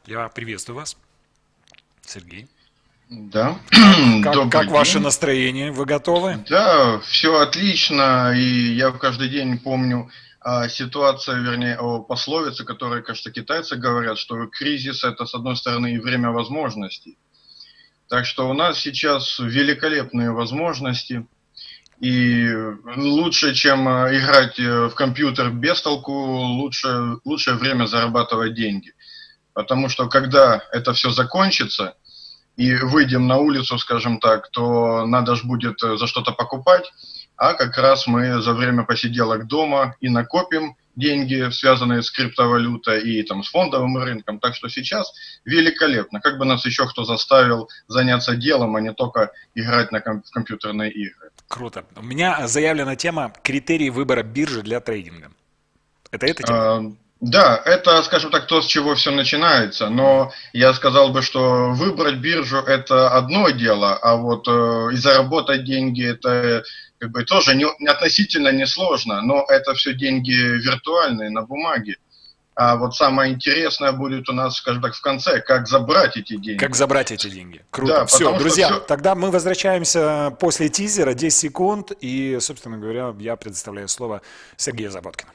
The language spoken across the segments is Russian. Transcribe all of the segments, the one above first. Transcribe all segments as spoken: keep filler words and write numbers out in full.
Я приветствую вас, Сергей. Да, Как, как, как добрый ваше день. настроение? Вы готовы? Да, все отлично, и я каждый день помню а, ситуацию, вернее, о пословице, которые, кажется, китайцы говорят, что кризис – это, с одной стороны, и время возможностей. Так что у нас сейчас великолепные возможности, и лучше, чем а, играть э, в компьютер без толку, лучше, лучшее время зарабатывать деньги. Потому что когда это все закончится, и выйдем на улицу, скажем так, то надо же будет э, за что-то покупать, а как раз мы за время посиделок дома и накопим деньги, связанные с криптовалютой и там, с фондовым рынком. Так что сейчас великолепно. Как бы нас еще кто заставил заняться делом, а не только играть на ком- в компьютерные игры. Круто. У меня заявлена тема критерии выбора биржи для трейдинга. Это эта тема? А, Да, это, скажем так, то, с чего все начинается, Мгм. но я сказал бы, что выбрать биржу – это одно дело, а вот э, и заработать деньги – это как бы тоже не, относительно несложно, но это все деньги виртуальные, на бумаге. А вот самое интересное будет у нас, скажем так, в конце, как забрать эти Как деньги. забрать эти деньги? Круто. Да, Все, потому что друзья, все. тогда мы возвращаемся после тизера, десять секунд, и, собственно говоря, я предоставляю слово Сергею Заботкину.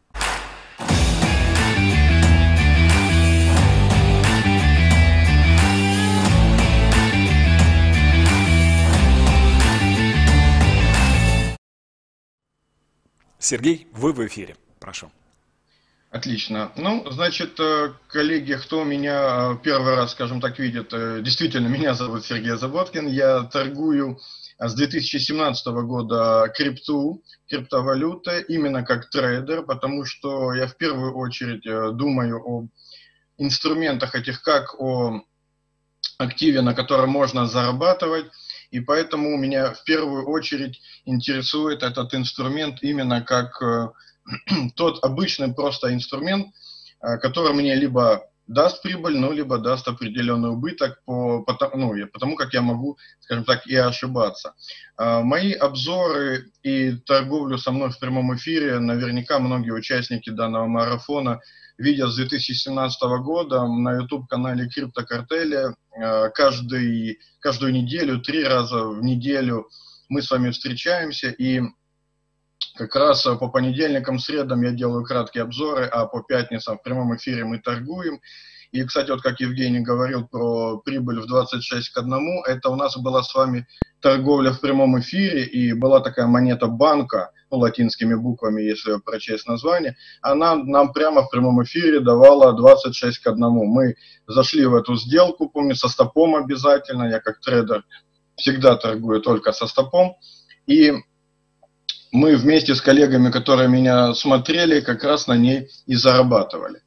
Сергей, вы в эфире. Прошу. Отлично. Ну, значит, э, коллеги, кто меня э, первый раз, скажем так, видит, э, действительно, меня зовут Сергей Заботкин, я торгую э, с две тысячи семнадцатого года крипту, криптовалюты, именно как трейдер, потому что я в первую очередь э, думаю о инструментах этих, как о активе, на котором можно зарабатывать, и поэтому меня в первую очередь интересует этот инструмент именно как э, тот обычный просто инструмент, э, который мне либо даст прибыль, ну, либо даст определенный убыток, по, по, ну, потому как я могу, скажем так, и ошибаться. Э, мои обзоры и торговлю со мной в прямом эфире наверняка многие участники данного марафона видят с две тысячи семнадцатого года на YouTube-канале Криптокартеля. Э, каждый, каждую неделю, три раза в неделю мы с вами встречаемся, и как раз э, по понедельникам, средам я делаю краткие обзоры, а по пятницам в прямом эфире мы торгуем. И, кстати, вот как Евгений говорил про прибыль в двадцать шесть к одному, это у нас была с вами торговля в прямом эфире, и была такая монета банка, ну, латинскими буквами, если прочесть название, она нам прямо в прямом эфире давала двадцать шесть к одному. Мы зашли в эту сделку, помню, со стопом обязательно, я как трейдер всегда торгую только со стопом, и мы вместе с коллегами, которые меня смотрели, как раз на ней и зарабатывали.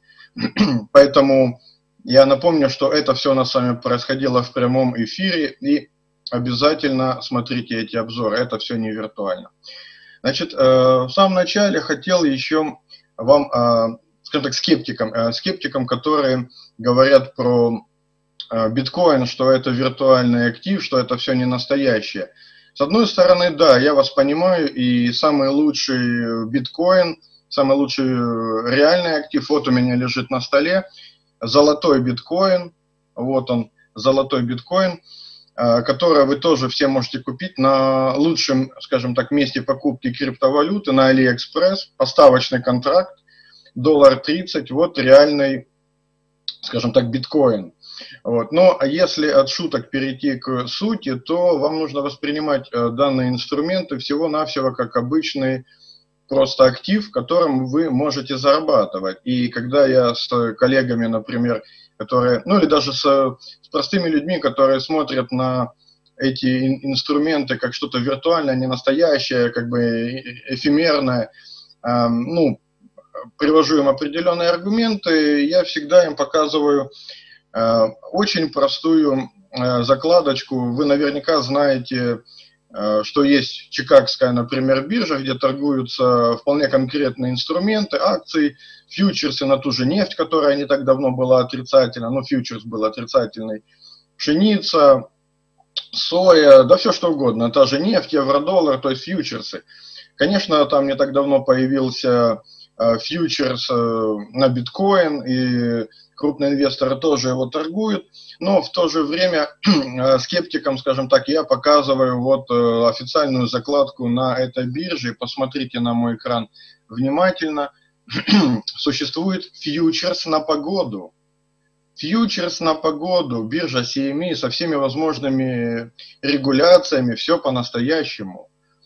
Поэтому я напомню, что это все у нас с вами происходило в прямом эфире, и обязательно смотрите эти обзоры, это все не виртуально. Значит, в самом начале хотел еще вам, скажем так, скептикам, скептикам, которые говорят про биткоин, что это виртуальный актив, что это все не настоящее. С одной стороны, да, я вас понимаю, и самый лучший биткоин, самый лучший реальный актив, вот у меня лежит на столе, золотой биткоин, вот он, золотой биткоин, который вы тоже все можете купить на лучшем, скажем так, месте покупки криптовалюты, на Алиэкспресс, поставочный контракт, доллар тридцать, вот реальный, скажем так, биткоин. Вот. Но если от шуток перейти к сути, то вам нужно воспринимать э, данные инструменты всего-навсего как обычный просто актив, которым вы можете зарабатывать. И когда я с коллегами, например, которые, ну или даже с, с простыми людьми, которые смотрят на эти инструменты как что-то виртуальное, не настоящее, как бы эфемерное, э, ну, привожу им определенные аргументы, я всегда им показываю очень простую закладочку. Вы наверняка знаете, что есть чикагская, например, биржа, где торгуются вполне конкретные инструменты, акции, фьючерсы на ту же нефть, которая не так давно была отрицательна, но фьючерс был отрицательный, пшеница, соя, да все что угодно, та же нефть, евро-доллар, то есть фьючерсы. Конечно, там не так давно появился фьючерс на биткоин, и крупные инвесторы тоже его торгуют, но в то же время скептикам, скажем так, я показываю вот официальную закладку на этой бирже. Посмотрите на мой экран внимательно. Существует фьючерс на погоду. Фьючерс на погоду, биржа си эм и со всеми возможными регуляциями, все по-настоящему.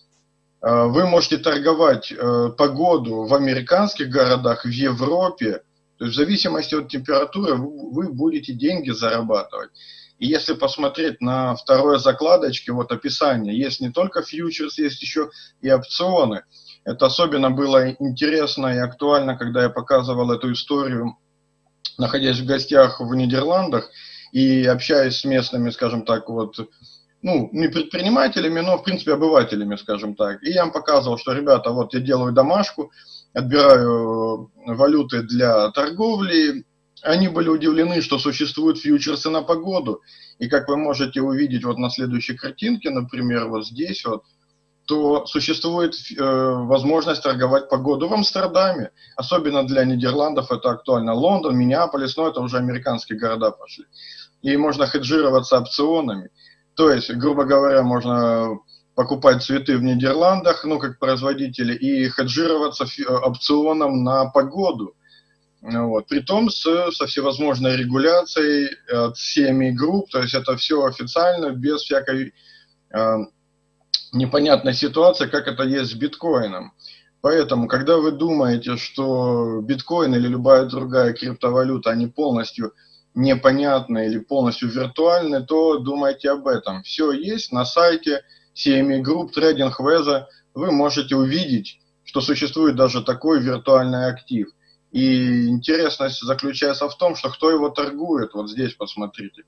Вы можете торговать погоду в американских городах, в Европе. То есть в зависимости от температуры вы будете деньги зарабатывать. И если посмотреть на второй закладочке, вот описание, есть не только фьючерс, есть еще и опционы. Это особенно было интересно и актуально, когда я показывал эту историю, находясь в гостях в Нидерландах и общаясь с местными, скажем так, вот, ну, не предпринимателями, но, в принципе, обывателями, скажем так. И я им показывал, что, ребята, вот я делаю домашку, отбираю валюты для торговли. Они были удивлены, что существуют фьючерсы на погоду. И как вы можете увидеть вот на следующей картинке, например, вот здесь вот, то существует э, возможность торговать погоду в Амстердаме. Особенно для Нидерландов это актуально. Лондон, Миннеаполис, но это уже американские города пошли. И можно хеджироваться опционами. То есть, грубо говоря, можно покупать цветы в Нидерландах, ну, как производители, и хеджироваться опционом на погоду. Вот. Притом с, со всевозможной регуляцией от си эм и Group, то есть это все официально, без всякой э, непонятной ситуации, как это есть с биткоином. Поэтому, когда вы думаете, что биткоин или любая другая криптовалюта, они полностью непонятны или полностью виртуальны, то думайте об этом. Все есть на сайте си эм и Group, TradingVeza. Вы можете увидеть, что существует даже такой виртуальный актив. И интересность заключается в том, что кто его торгует. Вот здесь посмотрите.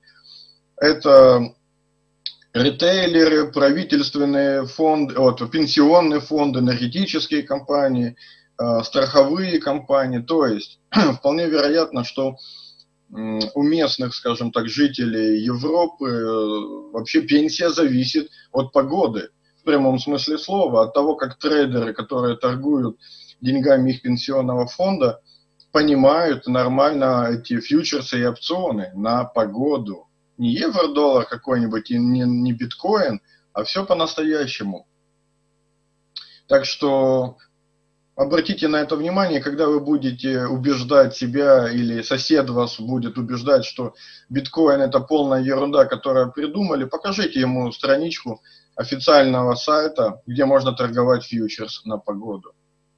Это ритейлеры, правительственные фонды, вот, пенсионные фонды, энергетические компании, э, страховые компании. То есть вполне вероятно, что э, у местных, скажем так, жителей Европы э, вообще пенсия зависит от погоды. В прямом смысле слова, от того, как трейдеры, которые торгуют деньгами их пенсионного фонда, понимают нормально эти фьючерсы и опционы на погоду. Не евро-доллар какой-нибудь, и не, не биткоин, а все по-настоящему. Так что обратите на это внимание, когда вы будете убеждать себя или сосед вас будет убеждать, что биткоин это полная ерунда, которую придумали, покажите ему страничку официального сайта, где можно торговать фьючерс на погоду.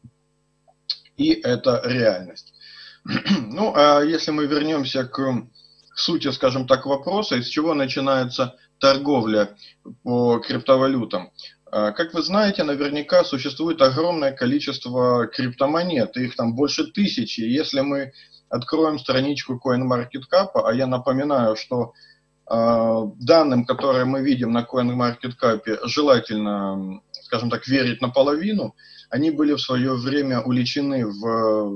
И это реальность. Ну, а если мы вернемся к сути, скажем так, вопроса, из чего начинается торговля по криптовалютам. Как вы знаете, наверняка существует огромное количество криптомонет, их там больше тысячи. Если мы откроем страничку CoinMarketCap, а я напоминаю, что данным, которые мы видим на CoinMarketCap, желательно, скажем так, верить наполовину, они были в свое время уличены в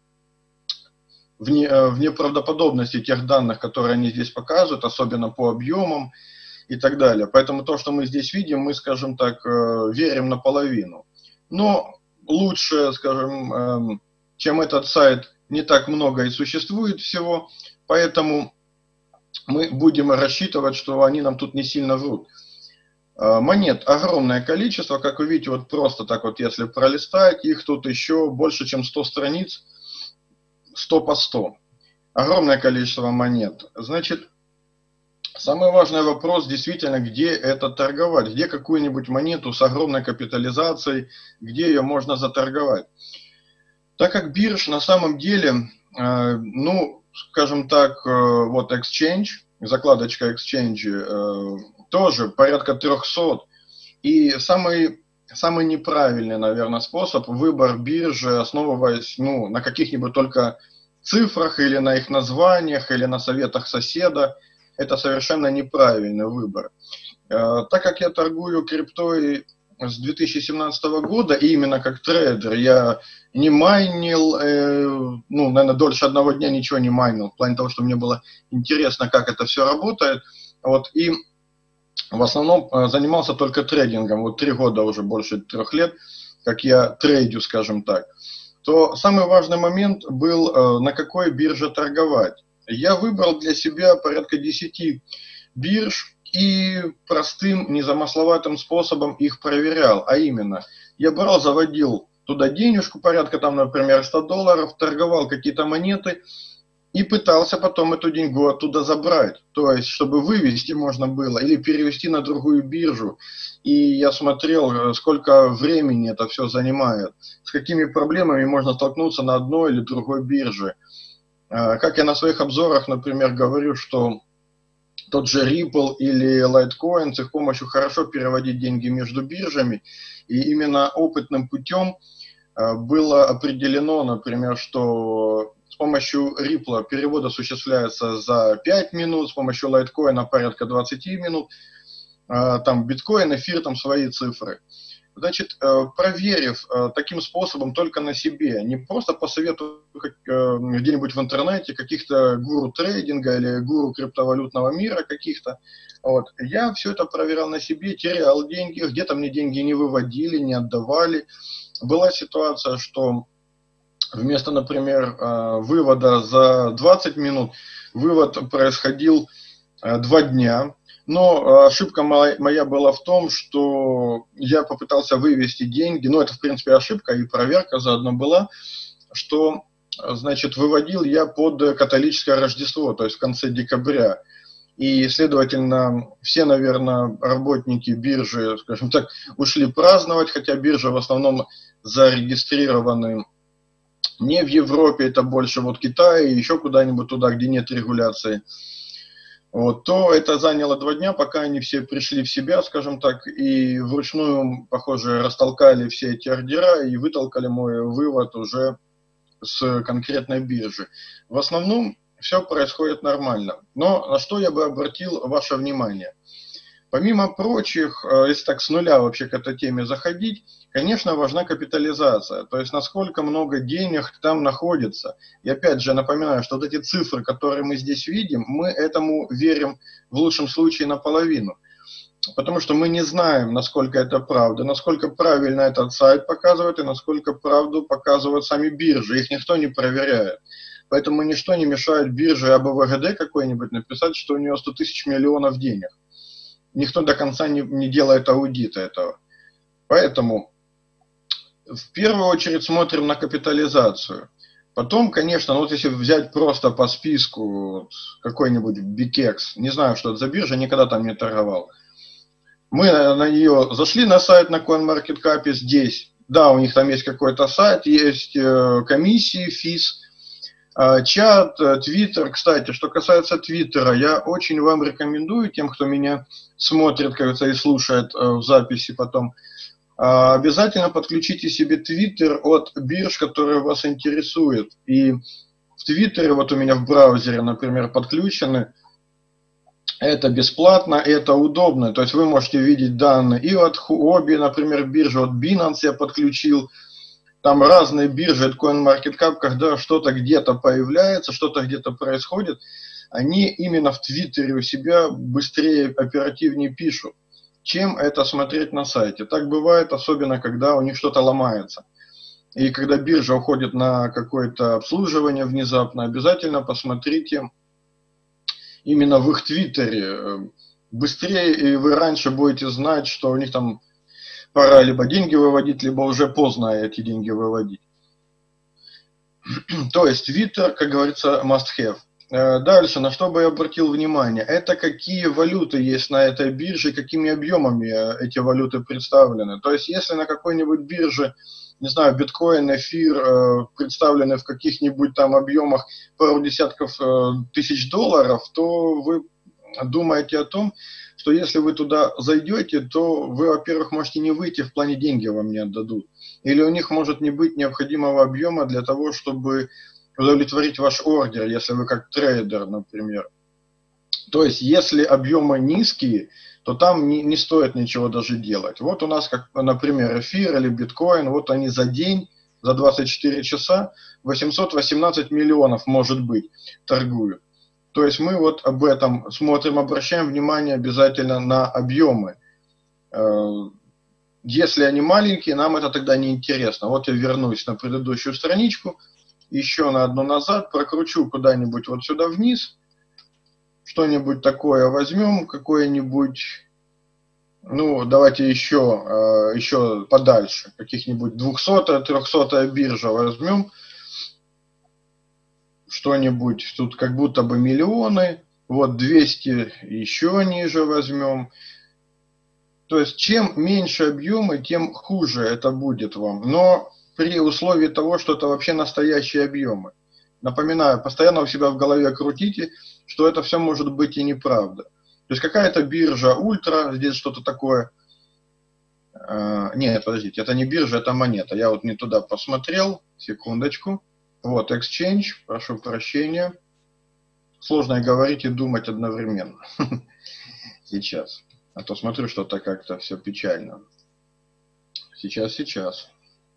В, не, в неправдоподобности тех данных, которые они здесь показывают, особенно по объемам и так далее. Поэтому то, что мы здесь видим, мы, скажем так, верим наполовину. Но лучше, скажем, чем этот сайт, не так много и существует всего, поэтому мы будем рассчитывать, что они нам тут не сильно врут. Монет огромное количество, как вы видите, вот просто так вот, если пролистать, их тут еще больше, чем сто страниц, сто по сто. Огромное количество монет. Значит, самый важный вопрос действительно, где это торговать, где какую-нибудь монету с огромной капитализацией, где ее можно заторговать. Так как бирж на самом деле, э, ну, скажем так, э, вот Exchange, закладочка Exchange, э, тоже порядка трехсот. И самый... Самый неправильный, наверное, способ выбор биржи, основываясь ну, на каких-нибудь только цифрах или на их названиях, или на советах соседа, это совершенно неправильный выбор. Так как я торгую криптой с две тысячи семнадцатого года, и именно как трейдер, я не майнил, ну, наверное, дольше одного дня ничего не майнил, в плане того, что мне было интересно, как это все работает. Вот, и в основном занимался только трейдингом. Вот три года уже, больше трех лет, как я трейдю, скажем так. то самый важный момент был, на какой бирже торговать. Я выбрал для себя порядка десяти бирж и простым, незамысловатым способом их проверял. А именно, я брал, заводил туда денежку, порядка там, например, ста долларов, торговал какие-то монеты и пытался потом эту деньгу оттуда забрать. То есть, чтобы вывести можно было или перевести на другую биржу. И я смотрел, сколько времени это все занимает, с какими проблемами можно столкнуться на одной или другой бирже. Как я на своих обзорах, например, говорю, что тот же Ripple или Litecoin, с их помощью хорошо переводить деньги между биржами. И именно опытным путем было определено, например, что с помощью Ripple перевод осуществляется за пять минут, с помощью Litecoin порядка двадцать минут. Там биткоин, эфир, там свои цифры. Значит, проверив таким способом только на себе, не просто по совету где-нибудь в интернете каких-то гуру трейдинга или гуру криптовалютного мира каких-то, вот, я все это проверял на себе, терял деньги, где-то мне деньги не выводили, не отдавали. Была ситуация, что вместо, например, вывода за двадцать минут, вывод происходил два дня. Но ошибка моя была в том, что я попытался вывести деньги, ну это в принципе ошибка и проверка заодно была, что, значит, выводил я под католическое Рождество, то есть в конце декабря. И, следовательно, все, наверное, работники биржи, скажем так, ушли праздновать, хотя биржи в основном зарегистрированы не в Европе, это больше вот Китай, еще куда-нибудь туда, где нет регуляции. Вот, то это заняло два дня, пока они все пришли в себя, скажем так, и вручную, похоже, растолкали все эти ордера и вытолкали мой вывод уже с конкретной биржи. В основном все происходит нормально. Но на что я бы обратил ваше внимание? Помимо прочих, если так с нуля вообще к этой теме заходить, конечно, важна капитализация, то есть насколько много денег там находится. И опять же, напоминаю, что вот эти цифры, которые мы здесь видим, мы этому верим в лучшем случае наполовину. Потому что мы не знаем, насколько это правда, насколько правильно этот сайт показывает и насколько правду показывают сами биржи. Их никто не проверяет. Поэтому ничто не мешает бирже А Б В Г Д какой-нибудь написать, что у нее сто тысяч миллионов денег. Никто до конца не, не делает аудита этого. Поэтому в первую очередь смотрим на капитализацию. Потом, конечно, ну вот если взять просто по списку вот, какой-нибудь Бикекс, не знаю, что это за биржа, никогда там не торговал. Мы на нее зашли на сайт на CoinMarketCap здесь. Да, у них там есть какой-то сайт, есть комиссии, физ, чат, твиттер. Кстати, что касается твиттера, я очень вам рекомендую тем, кто меня смотрит, кажется, и слушает в записи потом, обязательно подключите себе твиттер от бирж, которые вас интересуют. И в твиттере, вот у меня в браузере, например, подключены. Это бесплатно, это удобно. То есть вы можете видеть данные и от Huobi, например, биржи, от Binance я подключил. Там разные биржи, от CoinMarketCap, когда что-то где-то появляется, что-то где-то происходит, они именно в Твиттере у себя быстрее, оперативнее пишут, чем это смотреть на сайте. Так бывает, особенно когда у них что-то ломается. И когда биржа уходит на какое-то обслуживание внезапно, обязательно посмотрите именно в их Твиттере. Быстрее, и вы раньше будете знать, что у них там пора либо деньги выводить, либо уже поздно эти деньги выводить. То есть Твиттер, как говорится, must have. Дальше, на что бы я обратил внимание, это какие валюты есть на этой бирже, какими объемами эти валюты представлены. То есть если на какой-нибудь бирже, не знаю, биткоин, эфир представлены в каких-нибудь там объемах пару десятков тысяч долларов, то вы думаете о том, что если вы туда зайдете, то вы, во-первых, можете не выйти, в плане деньги вам не отдадут. Или у них может не быть необходимого объема для того, чтобы удовлетворить ваш ордер, если вы как трейдер, например. То есть, если объемы низкие, то там не, не стоит ничего даже делать. Вот у нас, как, например, эфир или биткоин, вот они за день, за двадцать четыре часа восемьсот восемнадцать миллионов, может быть, торгуют. То есть мы вот об этом смотрим, обращаем внимание обязательно на объемы. Если они маленькие, нам это тогда не интересно. Вот я вернусь на предыдущую страничку, еще на одну назад, прокручу куда-нибудь вот сюда вниз, что-нибудь такое возьмем, какое-нибудь, ну, давайте еще, еще подальше, каких-нибудь двухсотая, трехсотая биржа возьмем, что-нибудь, тут как будто бы миллионы, вот двести еще ниже возьмем. То есть, чем меньше объемы, тем хуже это будет вам. Но при условии того, что это вообще настоящие объемы. Напоминаю, постоянно у себя в голове крутите, что это все может быть и неправда. То есть, какая-то биржа ультра, здесь что-то такое. А, нет, подождите, это не биржа, это монета. Я вот не туда посмотрел. Секундочку. Вот, exchange, прошу прощения. Сложно говорить и думать одновременно. Сейчас. А то смотрю, что-то как-то все печально. Сейчас, сейчас.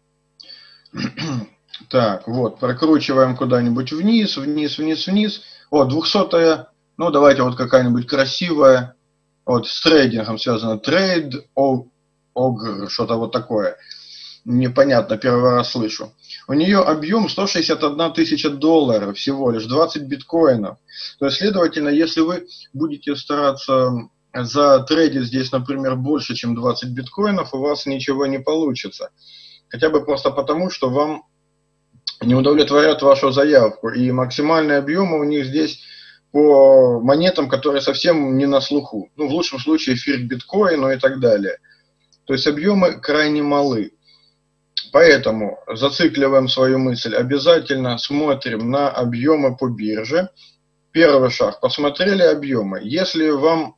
Так, вот, прокручиваем куда-нибудь вниз, вниз, вниз, вниз. Вот, двухсотая, ну, давайте вот какая-нибудь красивая. Вот, с трейдингом связано. Трейд, огр, что-то вот такое. Непонятно, первый раз слышу. У нее объем сто шестьдесят одна тысяча долларов всего лишь, двадцать биткоинов. То есть, следовательно, если вы будете стараться затрейдить здесь, например, больше, чем двадцать биткоинов, у вас ничего не получится. Хотя бы просто потому, что вам не удовлетворят вашу заявку. И максимальные объемы у них здесь по монетам, которые совсем не на слуху. Ну, в лучшем случае эфир к биткоину и так далее. То есть объемы крайне малы. Поэтому зацикливаем свою мысль. Обязательно смотрим на объемы по бирже. Первый шаг. Посмотрели объемы. Если вам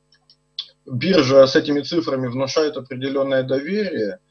биржа с этими цифрами внушает определенное доверие,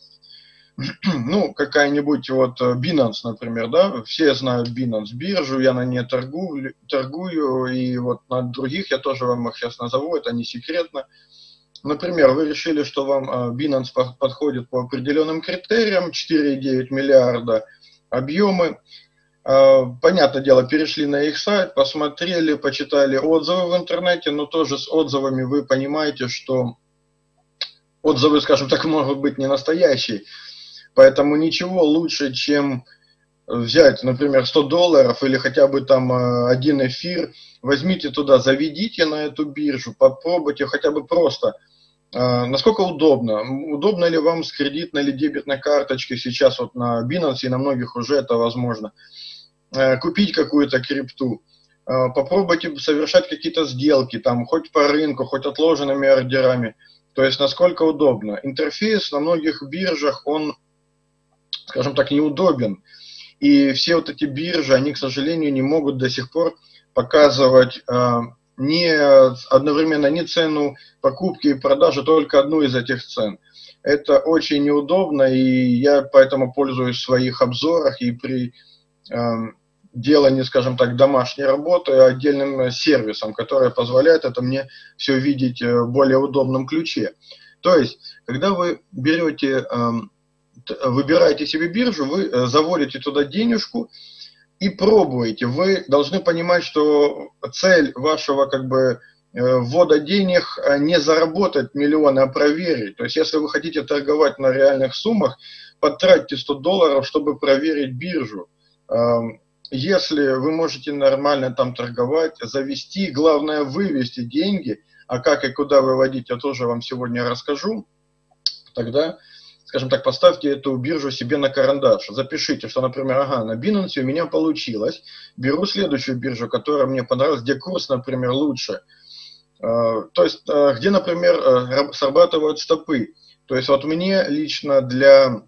ну, какая-нибудь вот Binance, например, да, все знают Binance биржу, я на ней торгую, торгую, и вот на других я тоже вам их сейчас назову, это не секретно. Например, вы решили, что вам Binance подходит по определенным критериям, четыре и девять миллиарда объемы. Понятное дело, перешли на их сайт, посмотрели, почитали отзывы в интернете, но тоже с отзывами вы понимаете, что отзывы, скажем так, могут быть не настоящие. Поэтому ничего лучше, чем взять, например, сто долларов или хотя бы там один эфир, возьмите туда, заведите на эту биржу, попробуйте хотя бы просто. Насколько удобно? Удобно ли вам с кредитной или дебетной карточки сейчас вот на Binance и на многих уже это возможно? Купить какую-то крипту, попробуйте совершать какие-то сделки, там, хоть по рынку, хоть отложенными ордерами. То есть, насколько удобно. Интерфейс на многих биржах, он, скажем так, неудобен. И все вот эти биржи, они, к сожалению, не могут до сих пор показывать э, не, одновременно ни цену покупки и продажи, только одну из этих цен. Это очень неудобно, и я поэтому пользуюсь в своих обзорах и при э, делании, скажем так, домашней работы отдельным сервисом, который позволяет это мне все видеть в более удобном ключе. То есть, когда вы берете, выбираете себе биржу, вы заводите туда денежку и пробуете. Вы должны понимать, что цель вашего как бы ввода денег не заработать миллионы, а проверить. То есть, если вы хотите торговать на реальных суммах, потратьте сто долларов, чтобы проверить биржу. Если вы можете нормально там торговать, завести, главное вывести деньги, а как и куда выводить, я тоже вам сегодня расскажу, тогда, скажем так, поставьте эту биржу себе на карандаш. Запишите, что, например, ага, на Binance у меня получилось, беру следующую биржу, которая мне понравилась, где курс, например, лучше. То есть, где, например, срабатывают стопы. То есть, вот мне лично для,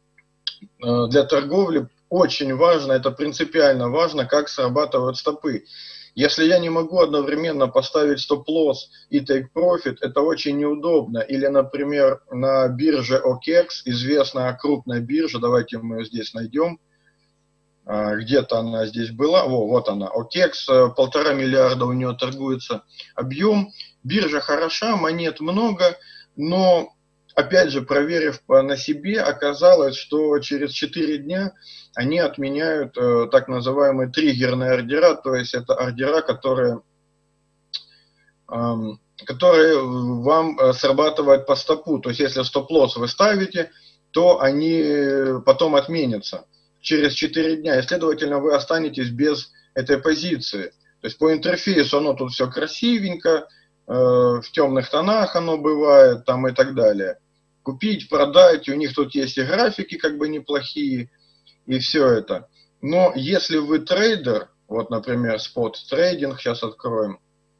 для торговли очень важно, это принципиально важно, как срабатывают стопы. Если я не могу одновременно поставить стоп-лосс и take-profit, это очень неудобно. Или, например, на бирже о кекс, известная крупная биржа, давайте мы ее здесь найдем. Где-то она здесь была, О, вот она, о кекс, полтора миллиарда у нее торгуется объем. Биржа хороша, монет много, но, опять же, проверив на себе, оказалось, что через четыре дня они отменяют э, так называемые триггерные ордера, то есть это ордера, которые э, которые вам срабатывают по стопу. То есть, если стоп-лосс вы ставите, то они потом отменятся через четыре дня. И, следовательно, вы останетесь без этой позиции. То есть, по интерфейсу оно тут все красивенько, в темных тонах оно бывает, там и так далее. Купить, продать, у них тут есть и графики как бы неплохие, и все это. Но если вы трейдер, вот, например, спот-трейдинг сейчас откроем,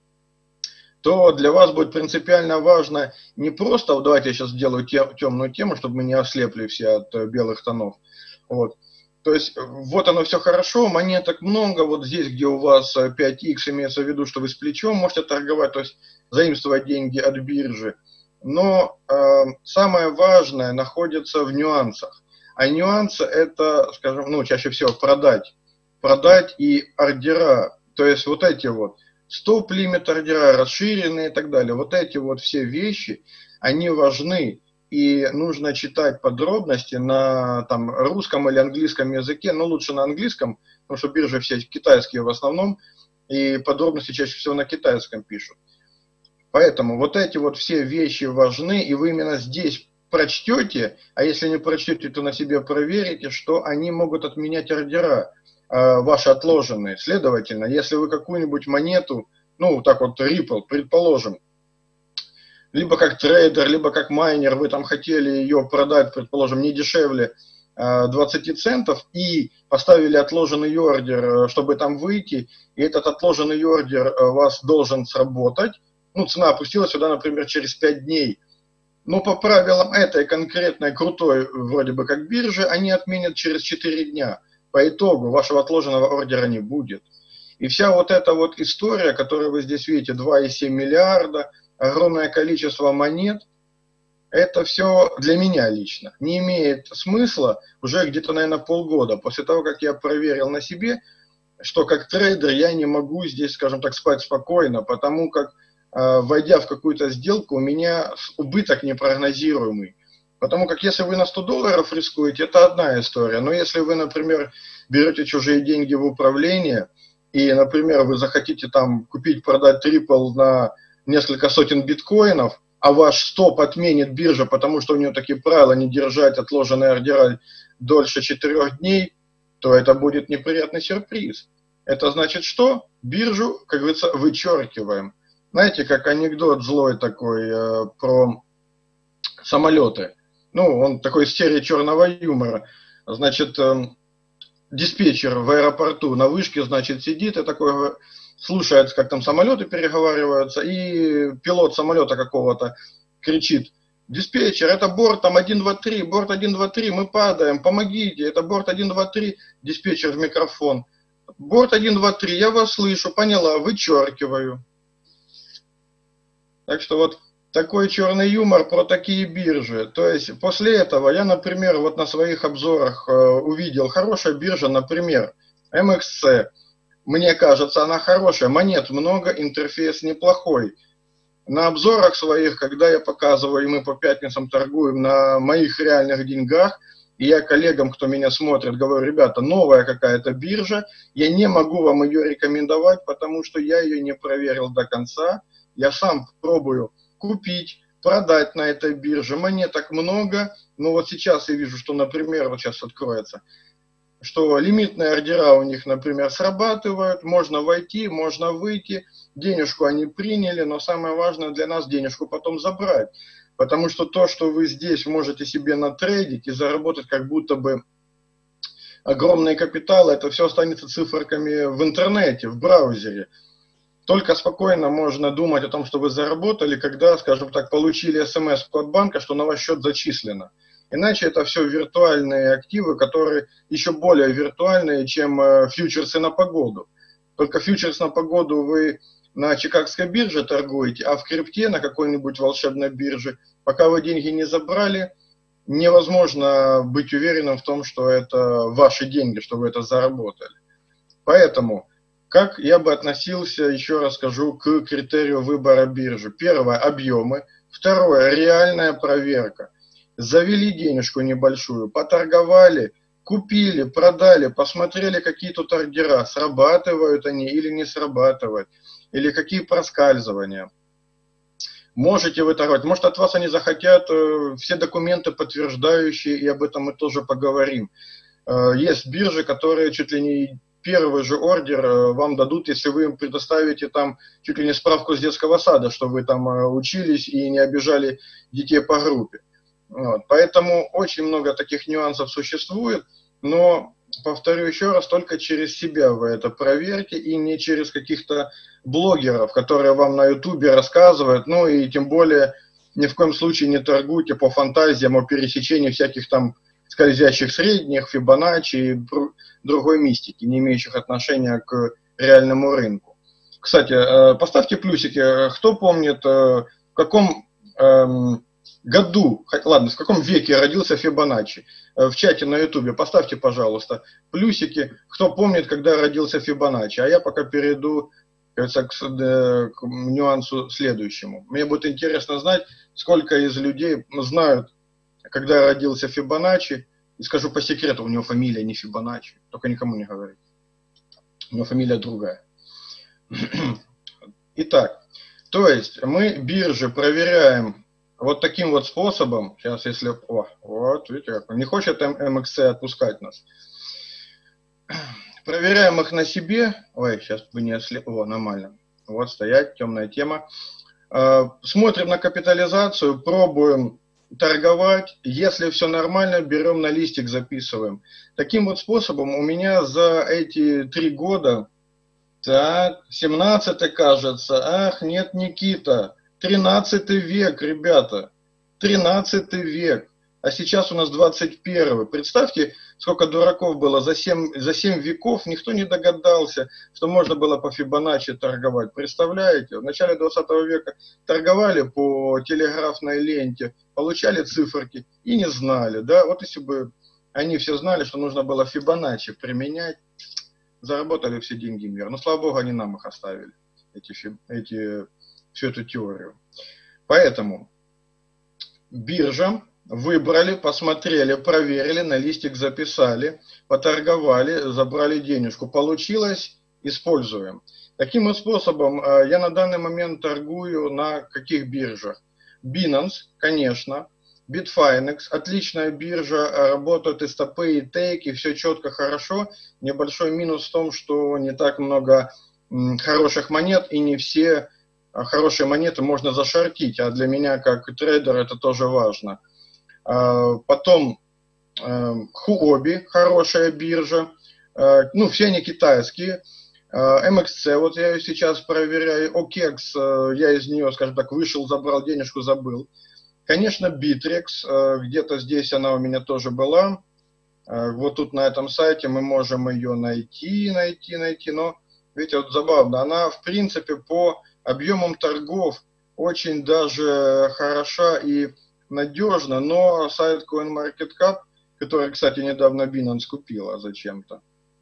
то для вас будет принципиально важно не просто, давайте я сейчас сделаю темную тему, чтобы мы не ослепли все от белых тонов. Вот. То есть вот оно все хорошо, монеток много, вот здесь, где у вас пять икс, имеется в виду, что вы с плечом можете торговать, то есть заимствовать деньги от биржи. Но э, самое важное находится в нюансах. А нюансы это, скажем, ну чаще всего продать. Продать и ордера, то есть вот эти вот стоп-лимит ордера, расширенные и так далее. Вот эти вот все вещи, они важны. И нужно читать подробности на там, русском или английском языке, но лучше на английском, потому что биржи все китайские в основном, и подробности чаще всего на китайском пишут. Поэтому вот эти вот все вещи важны, и вы именно здесь прочтете, а если не прочтете, то на себе проверите, что они могут отменять ордера э, ваши отложенные. Следовательно, если вы какую-нибудь монету, ну так вот Ripple, предположим, либо как трейдер, либо как майнер, вы там хотели ее продать, предположим, не дешевле двадцати центов и поставили отложенный ордер, чтобы там выйти, и этот отложенный ордер у вас должен сработать, ну, цена опустилась сюда, например, через пять дней, но по правилам этой конкретной крутой, вроде бы как биржи, они отменят через четыре дня. По итогу вашего отложенного ордера не будет. И вся вот эта вот история, которую вы здесь видите, два и семь миллиарда, огромное количество монет, это все для меня лично не имеет смысла уже где-то, наверное, полгода. После того, как я проверил на себе, что как трейдер я не могу здесь, скажем так, спать спокойно, потому как, войдя в какую-то сделку, у меня убыток непрогнозируемый. Потому как если вы на сто долларов рискуете, это одна история. Но если вы, например, берете чужие деньги в управление, и, например, вы захотите там купить, продать трипл на несколько сотен биткоинов, а ваш стоп отменит биржа, потому что у нее такие правила не держать отложенные ордера дольше четырех дней, то это будет неприятный сюрприз. Это значит что? Биржу, как говорится, вычеркиваем. Знаете, как анекдот злой такой э, про самолеты. Ну, он такой из серии черного юмора. Значит, э, диспетчер в аэропорту на вышке, значит, сидит и такой слушает, как там самолеты переговариваются, и пилот самолета какого-то кричит: диспетчер, это борт там один, два, три, борт один, два, три, мы падаем, помогите, это борт один, два, три, диспетчер в микрофон. Борт один, два, три, я вас слышу, поняла, вычеркиваю. Так что вот такой черный юмор про такие биржи. То есть после этого я, например, вот на своих обзорах э, увидел хорошая биржа, например, эм экс си. Мне кажется, она хорошая, монет много, интерфейс неплохой. На обзорах своих, когда я показываю, и мы по пятницам торгуем на моих реальных деньгах, и я коллегам, кто меня смотрит, говорю: ребята, новая какая-то биржа, я не могу вам ее рекомендовать, потому что я ее не проверил до конца. Я сам пробую купить, продать на этой бирже. Монеток много, но вот сейчас я вижу, что, например, вот сейчас откроется, что лимитные ордера у них, например, срабатывают, можно войти, можно выйти, денежку они приняли, но самое важное для нас денежку потом забрать. Потому что то, что вы здесь можете себе натрейдить и заработать как будто бы огромные капиталы, это все останется циферками в интернете, в браузере. Только спокойно можно думать о том, что вы заработали, когда, скажем так, получили смс от банка, что на ваш счет зачислено. Иначе это все виртуальные активы, которые еще более виртуальные, чем фьючерсы на погоду. Только фьючерс на погоду вы на Чикагской бирже торгуете, а в крипте на какой-нибудь волшебной бирже, пока вы деньги не забрали, невозможно быть уверенным в том, что это ваши деньги, что вы это заработали. Поэтому как я бы относился, еще раз скажу, к критерию выбора биржи. Первое – объемы. Второе – реальная проверка. Завели денежку небольшую, поторговали, купили, продали, посмотрели, какие тут ордера, срабатывают они или не срабатывают, или какие проскальзывания. можете вы торговать. Может, от вас они захотят э, все документы подтверждающие, и об этом мы тоже поговорим. Э, есть биржи, которые чуть ли не первый же ордер э, вам дадут, если вы им предоставите там чуть ли не справку с детского сада, что вы там э, учились и не обижали детей по группе. Вот. Поэтому очень много таких нюансов существует, но, повторю еще раз, только через себя вы это проверьте и не через каких-то блогеров, которые вам на ютубе рассказывают, ну и тем более ни в коем случае не торгуйте по фантазиям о пересечении всяких там скользящих средних, Фибоначчи и другой мистики, не имеющих отношения к реальному рынку. Кстати, поставьте плюсики, кто помнит, в каком году, ладно, в каком веке родился Фибоначчи. В чате на ютубе поставьте, пожалуйста, плюсики, кто помнит, когда родился Фибоначчи. А я пока перейду, кажется, к, к нюансу следующему. Мне будет интересно знать, сколько из людей знают, когда родился Фибоначчи. И скажу по секрету, у него фамилия не Фибоначчи. Только никому не говорит. У него фамилия другая. Итак, то есть мы биржи проверяем вот таким вот способом. Сейчас, если... О, вот, видите, как он не хочет эм экс си отпускать нас. Проверяем их на себе. Ой, сейчас бы не ослеп... О, нормально. Вот, стоять, темная тема. Смотрим на капитализацию, пробуем торговать. Если все нормально, берем на листик, записываем. Таким вот способом у меня за эти три года... Так, семнадцатый, кажется. Ах, нет, Никита. тринадцатый век, ребята. тринадцатый век. А сейчас у нас двадцать первый. Представьте, сколько дураков было. За семь, за семь веков никто не догадался, что можно было по Фибоначчи торговать. Представляете? В начале двадцатого века торговали по телеграфной ленте, получали циферки и не знали. Да? Вот если бы они все знали, что нужно было Фибоначчи применять, заработали все деньги мира. Но, слава богу, они нам их оставили, эти, эти, всю эту теорию. Поэтому биржа выбрали, посмотрели, проверили, на листик записали, поторговали, забрали денежку. Получилось, используем. Таким способом я на данный момент торгую на каких биржах? Binance, конечно. Bitfinex, отличная биржа, работают и стопы, и тейки, все четко, хорошо. Небольшой минус в том, что не так много хороших монет, и не все хорошие монеты можно зашортить, а для меня как трейдер это тоже важно. Потом Huobi, хорошая биржа, ну все они китайские. эм экс си, вот я ее сейчас проверяю, о кекс, я из нее, скажем так, вышел, забрал денежку, забыл. Конечно, Bittrex, где-то здесь она у меня тоже была. Вот тут на этом сайте мы можем ее найти, найти, найти. Но, видите, вот забавно, она в принципе по объемам торгов очень даже хороша и надежна. Но сайт CoinMarketCap, который, кстати, недавно Binance купила зачем-то,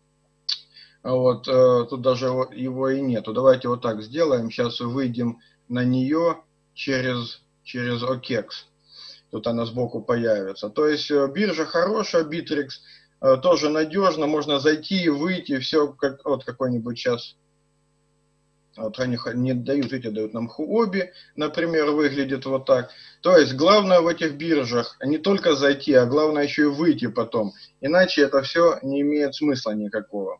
вот, тут даже его и нету. Давайте вот так сделаем. Сейчас выйдем на нее через... через о кекс. Тут она сбоку появится. То есть биржа хорошая, Bittrex тоже надежно, можно зайти и выйти, все как вот какой-нибудь сейчас. Вот они не дают, видите, дают нам Huobi, например, выглядит вот так. То есть главное в этих биржах не только зайти, а главное еще и выйти потом. Иначе это все не имеет смысла никакого.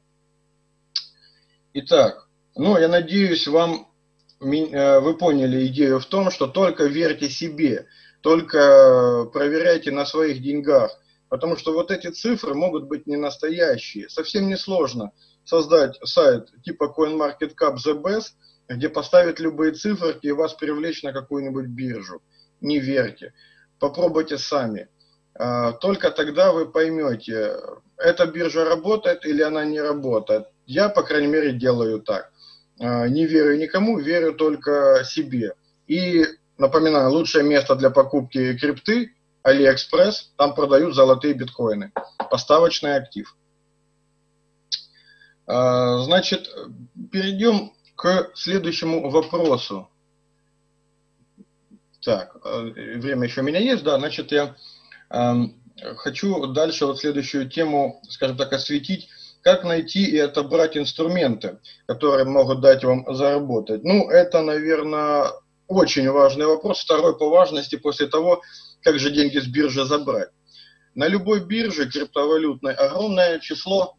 Итак, ну я надеюсь, вам вы поняли идею в том, что только верьте себе, только проверяйте на своих деньгах, потому что вот эти цифры могут быть не настоящие. Совсем несложно создать сайт типа CoinMarketCap The Best, где поставить любые цифры и вас привлечь на какую-нибудь биржу. Не верьте, попробуйте сами. Только тогда вы поймете, эта биржа работает или она не работает. Я, по крайней мере, делаю так. Не верю никому, верю только себе. И напоминаю, лучшее место для покупки крипты — AliExpress, там продают золотые биткоины. Поставочный актив. Значит, перейдем к следующему вопросу. Так, время еще у меня есть, да, значит, я хочу дальше вот следующую тему, скажем так, осветить. Как найти и отобрать инструменты, которые могут дать вам заработать? Ну, это, наверное, очень важный вопрос, второй по важности после того, как же деньги с биржи забрать. На любой бирже криптовалютной огромное число,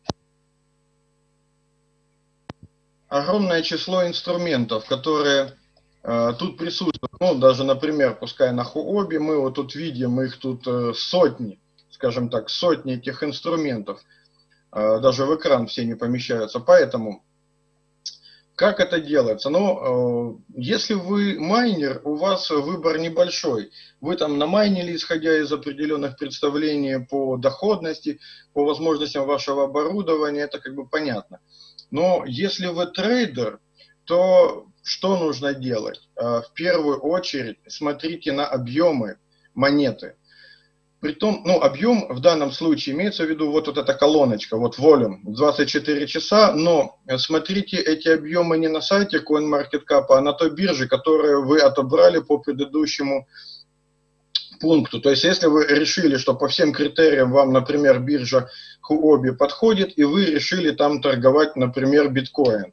огромное число инструментов, которые э, тут присутствуют. Ну, даже, например, пускай на Хуоби, мы вот тут видим их тут э, сотни, скажем так, сотни этих инструментов. Э, даже в экран все не помещаются. Поэтому как это делается? Ну, э, если вы майнер, у вас выбор небольшой. Вы там намайнили, исходя из определенных представлений по доходности, по возможностям вашего оборудования, это как бы понятно. Но если вы трейдер, то что нужно делать? Э, в первую очередь смотрите на объемы монеты. Притом, ну, объем в данном случае имеется в виду вот, вот эта колоночка, вот volume, двадцать четыре часа, но смотрите эти объемы не на сайте CoinMarketCap, а на той бирже, которую вы отобрали по предыдущему пункту. То есть, если вы решили, что по всем критериям вам, например, биржа Huobi подходит, и вы решили там торговать, например, биткоин.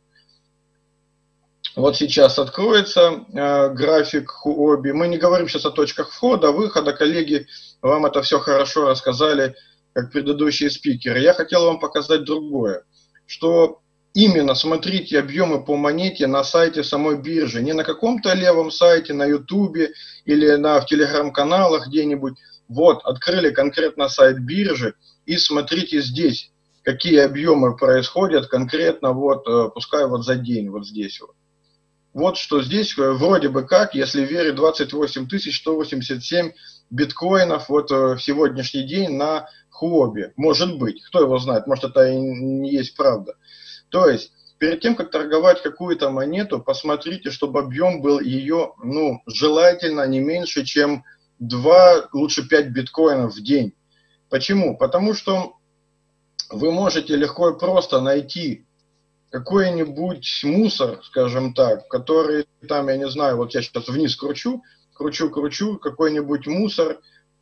Вот сейчас откроется э, график Huobi. Мы не говорим сейчас о точках входа, выхода. Коллеги вам это все хорошо рассказали, как предыдущие спикеры. Я хотел вам показать другое, что именно смотрите объемы по монете на сайте самой биржи. Не на каком-то левом сайте, на ютубе или на, в телеграм-каналах где-нибудь. Вот, открыли конкретно сайт биржи и смотрите здесь, какие объемы происходят конкретно, вот, э, пускай вот за день, вот здесь вот. Вот что здесь вроде бы как, если верить, двадцать восемь тысяч сто восемьдесят семь биткоинов вот в сегодняшний день на Huobi. Может быть, кто его знает, может это и не есть правда. То есть, перед тем, как торговать какую-то монету, посмотрите, чтобы объем был ее, ну, желательно не меньше, чем два, лучше пять биткоинов в день. Почему? Потому что вы можете легко и просто найти какой-нибудь мусор, скажем так, который там, я не знаю, вот я сейчас вниз кручу, кручу, кручу, какой-нибудь мусор.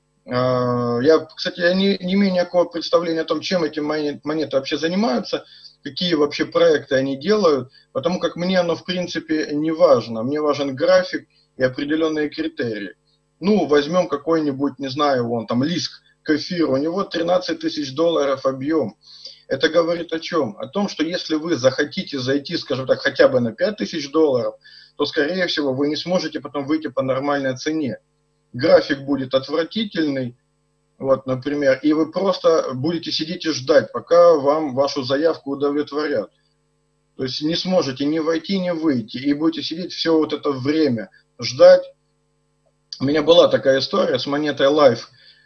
Я, кстати, я не, не имею никакого представления о том, чем эти монеты вообще занимаются, какие вообще проекты они делают, потому как мне оно, в принципе, не важно. Мне важен график и определенные критерии. Ну, возьмем какой-нибудь, не знаю, вон там лиск к эфиру, у него тринадцать тысяч долларов объем. Это говорит о чем? О том, что если вы захотите зайти, скажем так, хотя бы на пять тысяч долларов, то, скорее всего, вы не сможете потом выйти по нормальной цене. График будет отвратительный, вот, например, и вы просто будете сидеть и ждать, пока вам вашу заявку удовлетворят. То есть не сможете ни войти, ни выйти, и будете сидеть все вот это время, ждать. У меня была такая история с монетой Life,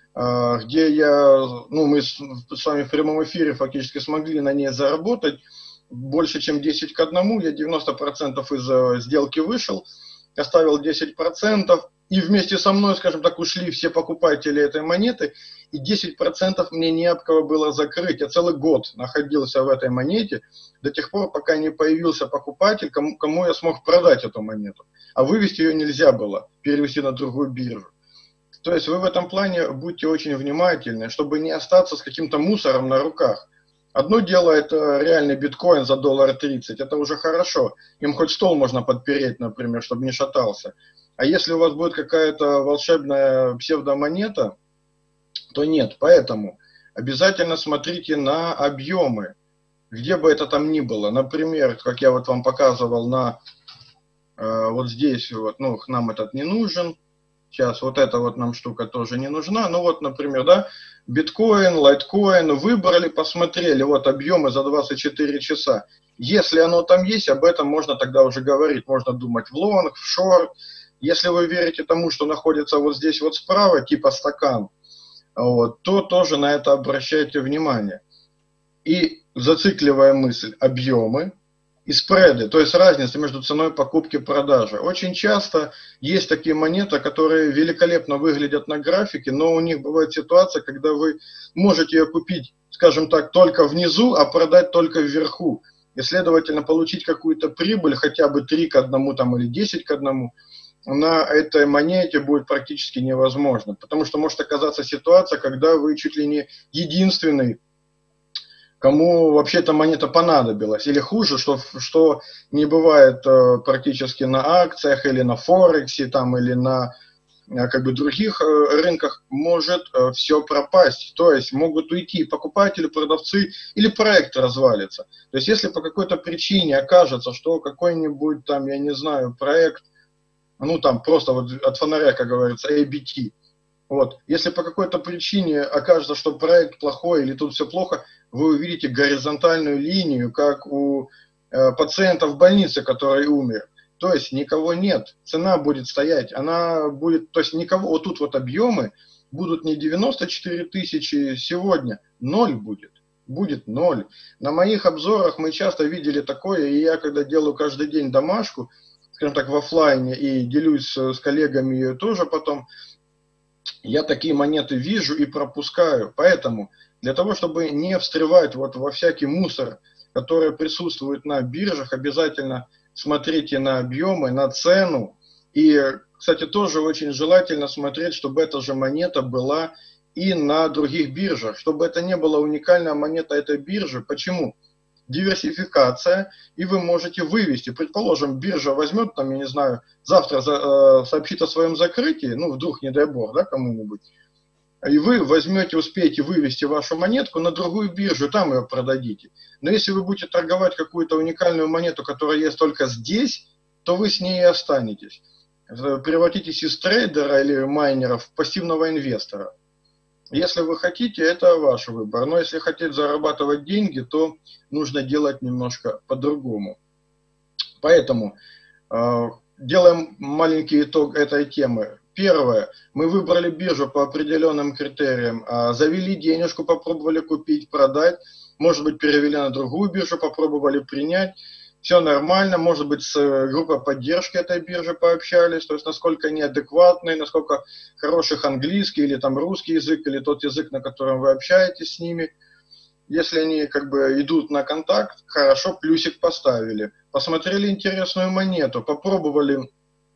где я, ну, мы с вами в прямом эфире фактически смогли на ней заработать больше, чем десять к одному. Я девяносто процентов из сделки вышел, оставил десять процентов, и вместе со мной, скажем так, ушли все покупатели этой монеты, и десять процентов мне не от кого было закрыть. Я целый год находился в этой монете, до тех пор, пока не появился покупатель, кому, кому я смог продать эту монету. А вывести ее нельзя было, перевести на другую биржу. То есть вы в этом плане будьте очень внимательны, чтобы не остаться с каким-то мусором на руках. Одно дело это реальный биткоин за доллар тридцать, это уже хорошо. Им хоть стол можно подпереть, например, чтобы не шатался. А если у вас будет какая-то волшебная псевдомонета, то нет. Поэтому обязательно смотрите на объемы, где бы это там ни было. Например, как я вот вам показывал на э, вот здесь, вот, ну, нам этот не нужен. Сейчас вот эта вот нам штука тоже не нужна. Ну вот, например, да, биткоин, лайткоин, выбрали, посмотрели, вот объемы за двадцать четыре часа. Если оно там есть, об этом можно тогда уже говорить. Можно думать в лонг, в шорт. Если вы верите тому, что находится вот здесь вот справа, типа стакан, вот, то тоже на это обращайте внимание. И зацикливая мысль, объемы и спреды, то есть разница между ценой покупки и продажи. Очень часто есть такие монеты, которые великолепно выглядят на графике, но у них бывает ситуация, когда вы можете ее купить, скажем так, только внизу, а продать только вверху. И, следовательно, получить какую-то прибыль, хотя бы три к одному там, или десять к одному, на этой монете будет практически невозможно. Потому что может оказаться ситуация, когда вы чуть ли не единственный, кому вообще эта монета понадобилась. Или хуже, что, что не бывает э, практически на акциях или на Форексе, там, или на э, как бы других э, рынках, может э, все пропасть. То есть могут уйти покупатели, продавцы, или проект развалится. То есть если по какой-то причине окажется, что какой-нибудь там, я не знаю, проект, ну там просто вот от фонаря, как говорится, эй би ти, вот. Если по какой-то причине окажется, что проект плохой или тут все плохо, вы увидите горизонтальную линию, как у э, пациента в больнице, который умер. То есть никого нет, цена будет стоять, она будет, то есть никого, вот тут вот объемы будут не девяносто четыре тысячи сегодня, ноль будет, будет ноль. На моих обзорах мы часто видели такое, и я когда делаю каждый день домашку, скажем так, в офлайне и делюсь с коллегами ее тоже потом, я такие монеты вижу и пропускаю. Поэтому для того, чтобы не встревать вот во всякий мусор, который присутствует на биржах, обязательно смотрите на объемы, на цену. И, кстати, тоже очень желательно смотреть, чтобы эта же монета была и на других биржах, чтобы это не была уникальная монета этой биржи. Почему? Диверсификация, и вы можете вывести. Предположим, биржа возьмет, там, я не знаю, завтра за, э, сообщит о своем закрытии, ну, вдруг, не дай бог, да, кому-нибудь, и вы возьмете, успеете вывести вашу монетку на другую биржу, там ее продадите. Но если вы будете торговать какую-то уникальную монету, которая есть только здесь, то вы с ней и останетесь. Превратитесь из трейдера или майнера в пассивного инвестора. Если вы хотите, это ваш выбор. Но если хотите зарабатывать деньги, то нужно делать немножко по-другому. Поэтому э, делаем маленький итог этой темы. Первое. Мы выбрали биржу по определенным критериям. Э, завели денежку, попробовали купить, продать. Может быть, перевели на другую биржу, попробовали принять. Все нормально, может быть, с группой поддержки этой биржи пообщались, то есть насколько они адекватные, насколько хороших английский или там русский язык, или тот язык, на котором вы общаетесь с ними. Если они как бы идут на контакт, хорошо, плюсик поставили. Посмотрели интересную монету, попробовали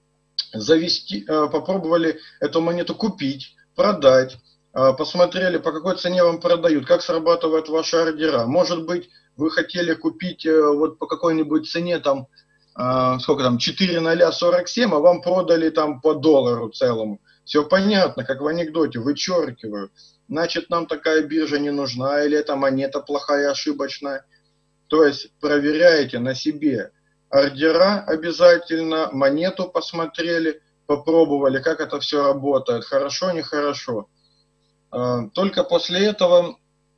завести, попробовали эту монету купить, продать, посмотрели, по какой цене вам продают, как срабатывают ваши ордера. Может быть, вы хотели купить вот по какой-нибудь цене, там, э, сколько там, четыре ноль сорок семь, а вам продали там по доллару целому. Все понятно, как в анекдоте, вычеркиваю. Значит, нам такая биржа не нужна, или эта монета плохая, ошибочная. То есть проверяете на себе ордера обязательно, монету посмотрели, попробовали, как это все работает, хорошо, нехорошо. Э, только после этого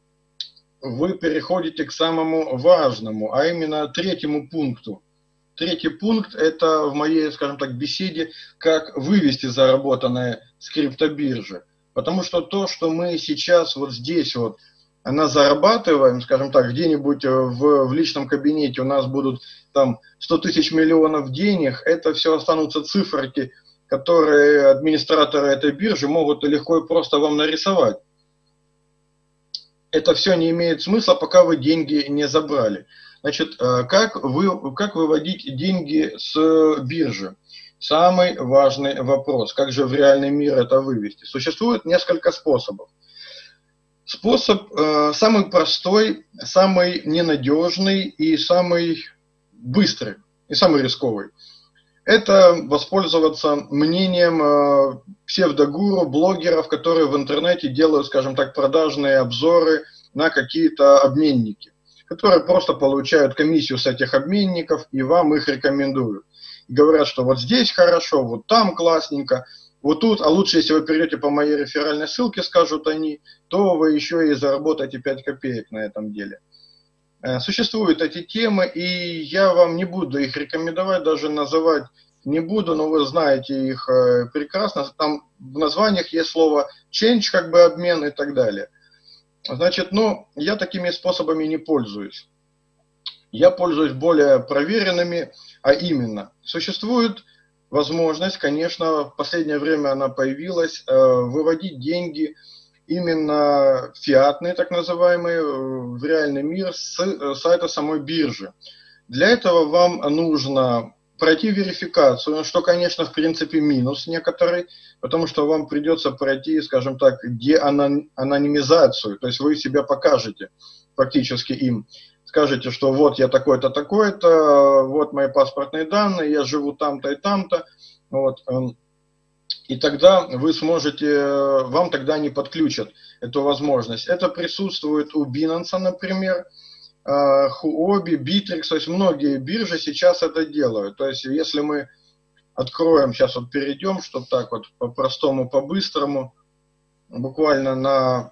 вы переходите к самому важному, а именно третьему пункту. Третий пункт – это в моей, скажем так, беседе, как вывести заработанное с криптобиржи. Потому что то, что мы сейчас вот здесь вот она зарабатываем, скажем так, где-нибудь в, в личном кабинете у нас будут там сто тысяч миллионов денег, это все останутся циферки, которые администраторы этой биржи могут легко и просто вам нарисовать. Это все не имеет смысла, пока вы деньги не забрали. Значит, как, вы, как выводить деньги с биржи? Самый важный вопрос. Как же в реальный мир это вывести? Существует несколько способов. Способ э, самый простой, самый ненадежный и самый быстрый, и самый рисковый. Это воспользоваться мнением э, псевдогуру, блогеров, которые в интернете делают, скажем так, продажные обзоры на какие-то обменники, которые просто получают комиссию с этих обменников и вам их рекомендуют. Говорят, что вот здесь хорошо, вот там классненько, вот тут, а лучше, если вы перейдете по моей реферальной ссылке, скажут они, то вы еще и заработаете пять копеек на этом деле. Существуют эти темы, и я вам не буду их рекомендовать, даже называть не буду, но вы знаете их прекрасно. Там в названиях есть слово change, как бы обмен и так далее. Значит, ну, я такими способами не пользуюсь. Я пользуюсь более проверенными, а именно, существует возможность, конечно, в последнее время она появилась, выводить деньги именно фиатные, так называемые, в реальный мир с сайта самой биржи. Для этого вам нужно пройти верификацию, что, конечно, в принципе минус некоторый, потому что вам придется пройти, скажем так, деанонимизацию, то есть вы себя покажете фактически им. Скажете, что вот я такой-то, такой-то, вот мои паспортные данные, я живу там-то и там-то, вот. И тогда вы сможете, вам тогда не подключат эту возможность. Это присутствует у Binance, например, Huobi, Bittrex, то есть многие биржи сейчас это делают. То есть если мы откроем, сейчас вот перейдем, чтобы так вот по-простому, по-быстрому, буквально на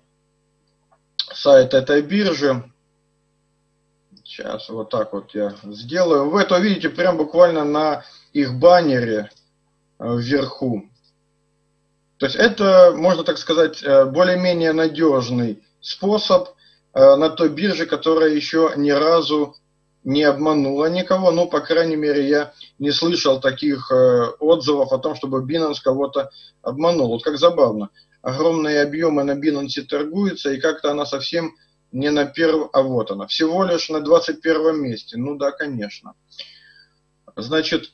сайт этой биржи, сейчас вот так вот я сделаю, вы это видите прям буквально на их баннере вверху. То есть это, можно так сказать, более-менее надежный способ на той бирже, которая еще ни разу не обманула никого. Ну, по крайней мере, я не слышал таких отзывов о том, чтобы Binance кого-то обманул. Вот как забавно. Огромные объемы на Binance торгуются, и как-то она совсем не на первом, а вот она. Всего лишь на двадцать первом месте. Ну да, конечно. Значит,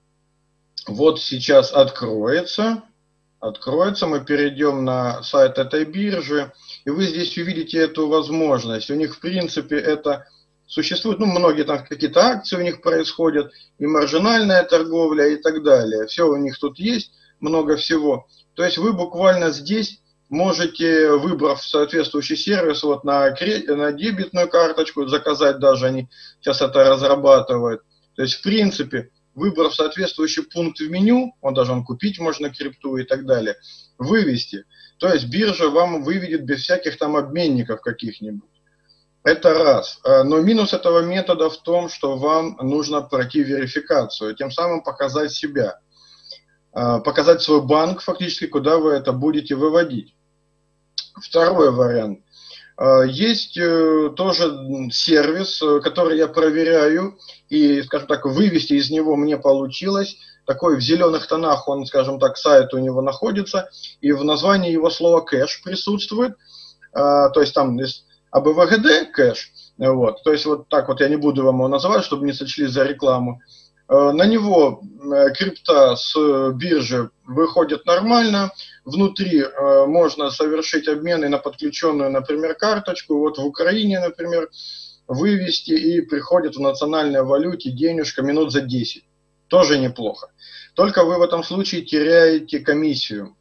вот сейчас откроется. Откроется, мы перейдем на сайт этой биржи, и вы здесь увидите эту возможность. У них, в принципе, это существует, ну, многие там какие-то акции у них происходят, и маржинальная торговля, и так далее. Все у них тут есть, много всего. То есть вы буквально здесь можете, выбрав соответствующий сервис, вот на, на дебетную карточку, заказать даже, они сейчас это разрабатывают. То есть, в принципе, выбрав соответствующий пункт в меню, он даже он купить можно крипту и так далее, вывести. То есть биржа вам выведет без всяких там обменников каких-нибудь. Это раз. Но минус этого метода в том, что вам нужно пройти верификацию, тем самым показать себя, показать свой банк фактически, куда вы это будете выводить. Второй вариант. Есть тоже сервис, который я проверяю, и, скажем так, вывести из него мне получилось. Такой в зеленых тонах он, скажем так, сайт у него находится, и в названии его слово кэш присутствует. То есть там есть а бэ вэ гэ дэ кэш, вот. То есть вот так вот я не буду вам его называть, чтобы не сочли за рекламу. На него крипта с биржи выходит нормально. Внутри можно совершить обмены на подключенную, например, карточку. Вот в Украине, например, вывести, и приходит в национальной валюте денежка минут за десять. Тоже неплохо. Только вы в этом случае теряете комиссию.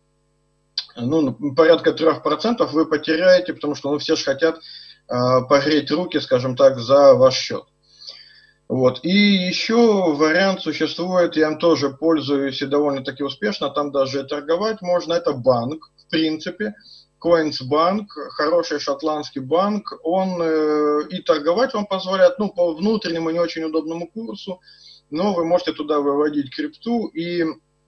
Ну, порядка трех процентов вы потеряете, потому что ну, все же хотят погреть руки, скажем так, за ваш счет. Вот. И еще вариант существует, я им тоже пользуюсь и довольно-таки успешно, там даже торговать можно, это банк, в принципе, Coinsbank, хороший шотландский банк, он э, и торговать вам позволяет, ну, по внутреннему не очень удобному курсу, но вы можете туда выводить крипту и,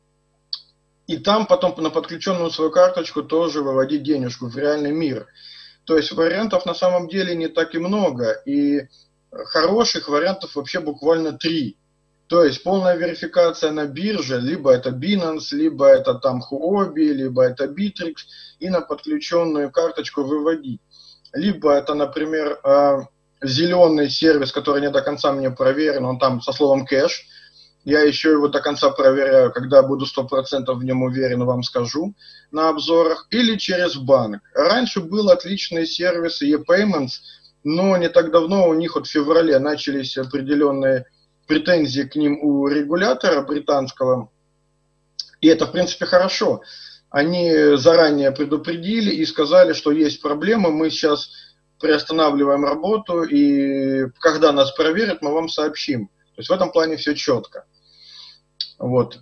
и там потом на подключенную свою карточку тоже выводить денежку в реальный мир. То есть вариантов на самом деле не так и много, и хороших вариантов вообще буквально три. То есть полная верификация на бирже, либо это Binance, либо это там Huobi, либо это Bittrex, и на подключенную карточку выводить. Либо это, например, зеленый сервис, который не до конца мне проверен, он там со словом кэш. Я еще его до конца проверяю, когда буду сто процентов в нем уверен, вам скажу на обзорах. Или через банк. Раньше был отличный сервис ePayments, но не так давно у них вот в феврале начались определенные претензии к ним у регулятора британского. И это, в принципе, хорошо. Они заранее предупредили и сказали, что есть проблемы, мы сейчас приостанавливаем работу, и когда нас проверят, мы вам сообщим. То есть в этом плане все четко. Вот.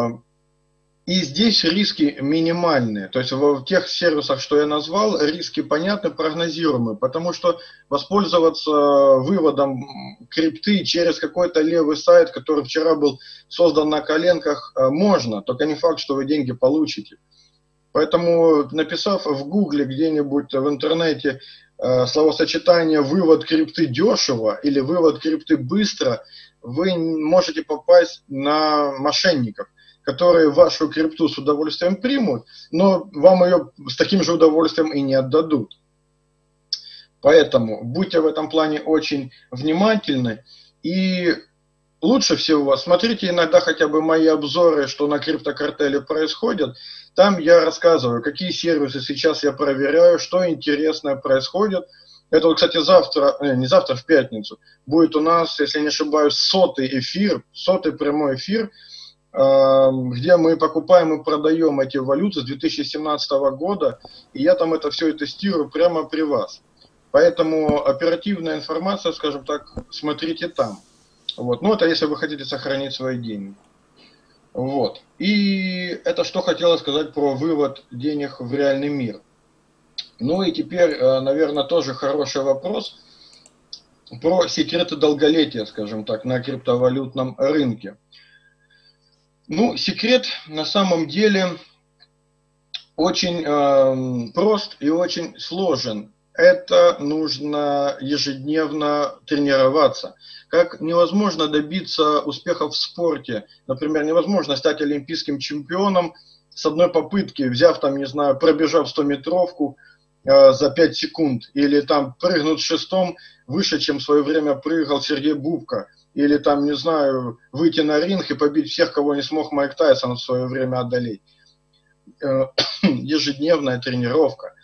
И здесь риски минимальные. То есть в тех сервисах, что я назвал, риски понятны, прогнозируемые. Потому что воспользоваться выводом крипты через какой-то левый сайт, который вчера был создан на коленках, можно. Только не факт, что вы деньги получите. Поэтому, написав в гугле где-нибудь в интернете словосочетание «вывод крипты дешево» или «вывод крипты быстро», вы можете попасть на мошенников, которые вашу крипту с удовольствием примут, но вам ее с таким же удовольствием и не отдадут. Поэтому будьте в этом плане очень внимательны. И лучше всего смотрите иногда хотя бы мои обзоры, что на криптокартеле происходит. Там я рассказываю, какие сервисы сейчас я проверяю, что интересное происходит. Это вот, кстати, завтра, не завтра, в пятницу, будет у нас, если не ошибаюсь, сотый эфир, сотый прямой эфир, где мы покупаем и продаем эти валюты с две тысячи семнадцатого года, и я там это все и тестирую прямо при вас. Поэтому оперативная информация, скажем так, смотрите там. Вот. Ну, это если вы хотите сохранить свои деньги. Вот. И это что хотела сказать про вывод денег в реальный мир. Ну и теперь, наверное, тоже хороший вопрос про секреты долголетия, скажем так, на криптовалютном рынке. Ну, секрет на самом деле очень э, прост и очень сложен. Это нужно ежедневно тренироваться. Как невозможно добиться успехов в спорте. Например, невозможно стать олимпийским чемпионом с одной попытки, взяв там, не знаю, пробежав стометровку э, за пять секунд. Или там прыгнуть шестом выше, чем в свое время прыгал Сергей Бубка. Или там, не знаю, выйти на ринг и побить всех, кого не смог Майк Тайсон в свое время одолеть. Ежедневная тренировка.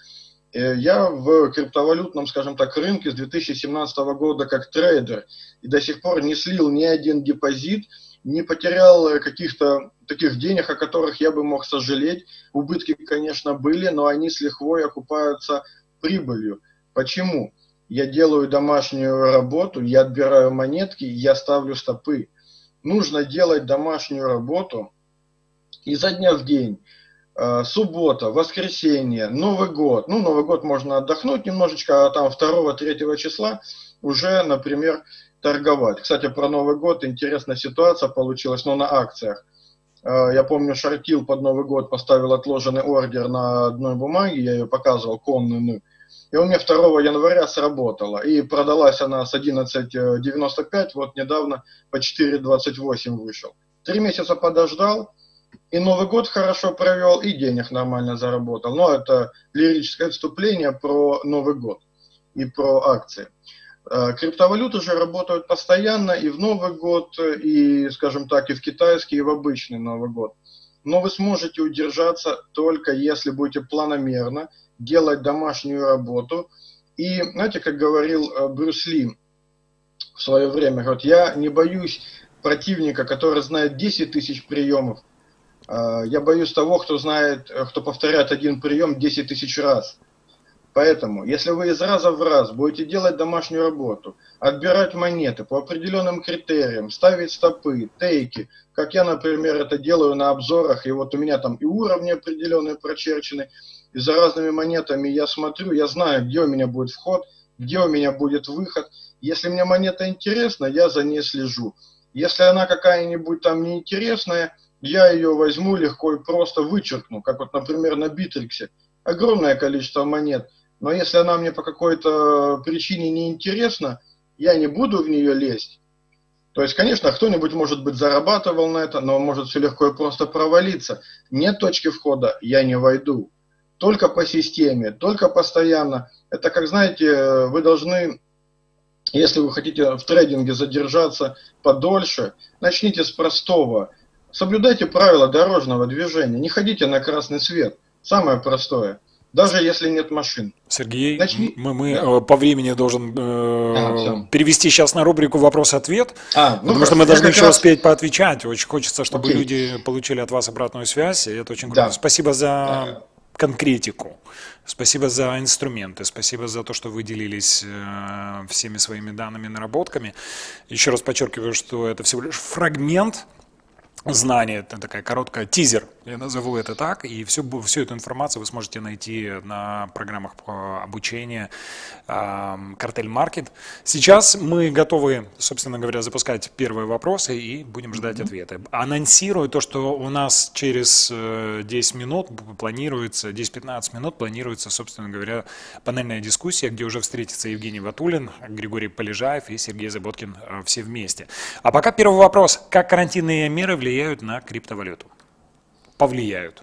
Я в криптовалютном, скажем так, рынке с две тысячи семнадцатого года как трейдер и до сих пор не слил ни один депозит, не потерял каких-то таких денег, о которых я бы мог сожалеть. Убытки, конечно, были, но они с лихвой окупаются прибылью. Почему? Я делаю домашнюю работу, я отбираю монетки, я ставлю стопы. Нужно делать домашнюю работу изо дня в день. Суббота, воскресенье, Новый год. Ну, Новый год можно отдохнуть немножечко, а там второго-третьего числа уже, например, торговать. Кстати, про Новый год интересная ситуация получилась, но на акциях. Я помню, шортил под Новый год, поставил отложенный ордер на одной бумаге, я ее показывал, конную. И у меня второго января сработала. И продалась она с одиннадцать девяносто пять, вот недавно по четыре двадцать восемь вышел. Три месяца подождал, и Новый год хорошо провел, и денег нормально заработал. Но это лирическое отступление про Новый год и про акции. Криптовалюты же работают постоянно и в Новый год, и, скажем так, и в китайский, и в обычный Новый год. Но вы сможете удержаться только если будете планомерно делать домашнюю работу. И, знаете, как говорил Брюс Ли в свое время, говорит, я не боюсь противника, который знает десять тысяч приемов. Я боюсь того, кто знает, кто повторяет один прием десять тысяч раз. Поэтому, если вы из раза в раз будете делать домашнюю работу, отбирать монеты по определенным критериям, ставить стопы, тейки, как я, например, это делаю на обзорах, и вот у меня там и уровни определенные прочерчены, и за разными монетами я смотрю, я знаю, где у меня будет вход, где у меня будет выход. Если мне монета интересна, я за ней слежу. Если она какая-нибудь там неинтересная, я ее возьму легко и просто вычеркну, как вот, например, на Битриксе. Огромное количество монет, но если она мне по какой-то причине не интересна, я не буду в нее лезть. То есть, конечно, кто-нибудь, может быть, зарабатывал на это, но может все легко и просто провалиться. Нет точки входа, я не войду. Только по системе, только постоянно. Это, как знаете, вы должны, если вы хотите в трейдинге задержаться подольше, начните с простого. Соблюдайте правила дорожного движения, не ходите на красный свет. Самое простое. Даже если нет машин. Сергей, Начни... мы, мы да. по времени должен э, а, перевести сейчас на рубрику «Вопрос-ответ», а, ну потому что мы должны еще раз... успеть поотвечать. Очень хочется, чтобы Окей. люди получили от вас обратную связь, и это очень круто. Да. Спасибо за да. конкретику, спасибо за инструменты, спасибо за то, что вы делились э, всеми своими данными, наработками. Еще раз подчеркиваю, что это всего лишь фрагмент знание, это такая короткая тизер, я назову это так, и всю, всю эту информацию вы сможете найти на программах по обучению Картель Маркет. Сейчас мы готовы, собственно говоря, запускать первые вопросы и будем ждать mm-hmm. ответы. Анонсирую то, что у нас через десять минут планируется, десять-пятнадцать минут планируется, собственно говоря, панельная дискуссия, где уже встретятся Евгений Ватулин, Григорий Полежаев и Сергей Заботкин все вместе. А пока первый вопрос. Как карантинные меры влияют влияют на криптовалюту? Повлияют?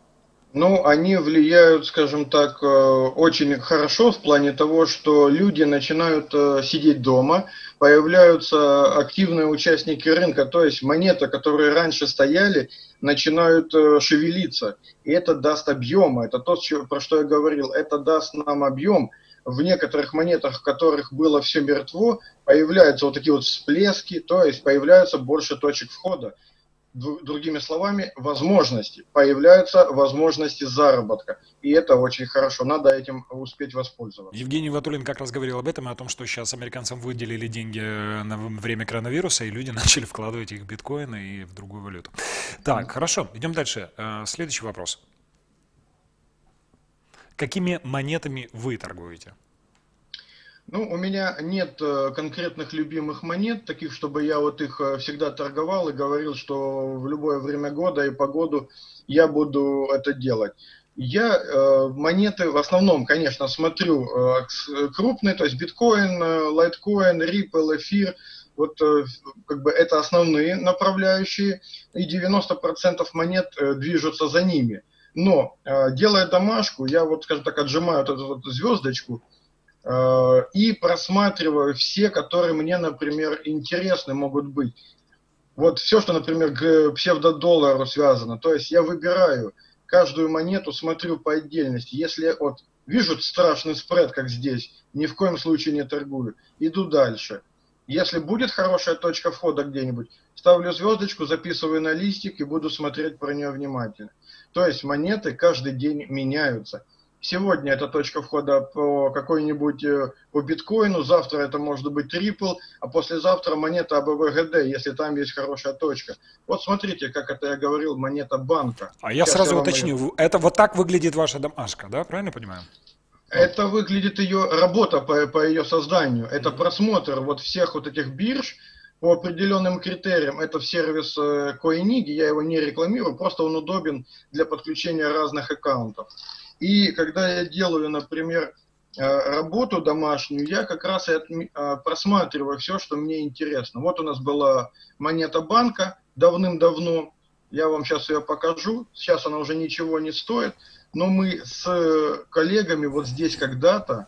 Ну, они влияют, скажем так, очень хорошо в плане того, что люди начинают сидеть дома, появляются активные участники рынка, то есть монеты, которые раньше стояли, начинают шевелиться. И это даст объем, это то, про что я говорил, это даст нам объем. В некоторых монетах, в которых было все мертво, появляются вот такие вот всплески, то есть появляются больше точек входа. Другими словами, возможности. Появляются возможности заработка. И это очень хорошо. Надо этим успеть воспользоваться. Евгений Ватулин как раз говорил об этом, о том, что сейчас американцам выделили деньги на время коронавируса, и люди начали вкладывать их в биткоины и в другую валюту. Так, mm-hmm. хорошо, идем дальше. Следующий вопрос. Какими монетами вы торгуете? Ну, у меня нет конкретных любимых монет, таких, чтобы я вот их всегда торговал и говорил, что в любое время года и погоду я буду это делать. Я э, монеты в основном, конечно, смотрю э, крупные, то есть биткоин, лайткоин, рипл, эфир. Вот э, как бы это основные направляющие, и девяносто процентов монет э, движутся за ними. Но э, делая домашку, я вот, скажем так, отжимаю вот эту вот звездочку, и просматриваю все, которые мне, например, интересны могут быть. Вот все, что, например, к псевдодоллару связано. То есть я выбираю каждую монету, смотрю по отдельности. Если вот вижу страшный спред, как здесь, ни в коем случае не торгую. Иду дальше. Если будет хорошая точка входа где-нибудь, ставлю звездочку, записываю на листик и буду смотреть про нее внимательно. То есть монеты каждый день меняются. Сегодня это точка входа по какой-нибудь по биткоину, завтра это может быть трипл, а послезавтра монета а бэ вэ гэ дэ, если там есть хорошая точка. Вот смотрите, как это я говорил, монета банка. А я Сейчас сразу я уточню, ее... это вот так выглядит ваша домашка, да, правильно понимаю? Это выглядит ее работа по, по ее созданию. Это mm-hmm. просмотр вот всех вот этих бирж по определенным критериям. Это в сервис Coinigi, я его не рекламирую, просто он удобен для подключения разных аккаунтов. И когда я делаю, например, работу домашнюю, я как раз и просматриваю все, что мне интересно. Вот у нас была монета банка давным-давно. Я вам сейчас ее покажу. Сейчас она уже ничего не стоит. Но мы с коллегами вот здесь когда-то,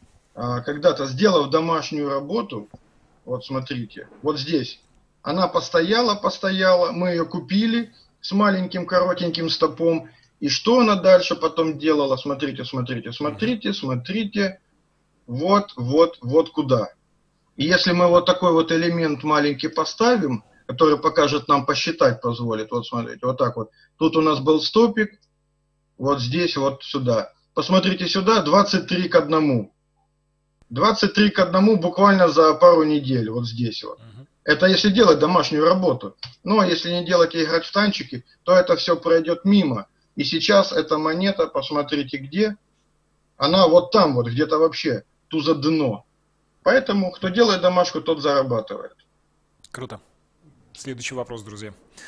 когда-то сделав домашнюю работу, вот смотрите, вот здесь, она постояла, постояла, мы ее купили с маленьким коротеньким стопом. И что она дальше потом делала? Смотрите, смотрите, смотрите, смотрите. Вот, вот, вот куда. И если мы вот такой вот элемент маленький поставим, который покажет нам посчитать, позволит, вот смотрите, вот так вот. Тут у нас был стопик, вот здесь, вот сюда. Посмотрите сюда, двадцать три к одному. двадцать три к одному буквально за пару недель, вот здесь вот. Это если делать домашнюю работу. Но если не делать и играть в танчики, то это все пройдет мимо. И сейчас эта монета, посмотрите где, она вот там вот, где-то вообще, туза дно. Поэтому, кто делает домашку, тот зарабатывает. Круто. Следующий вопрос, друзья.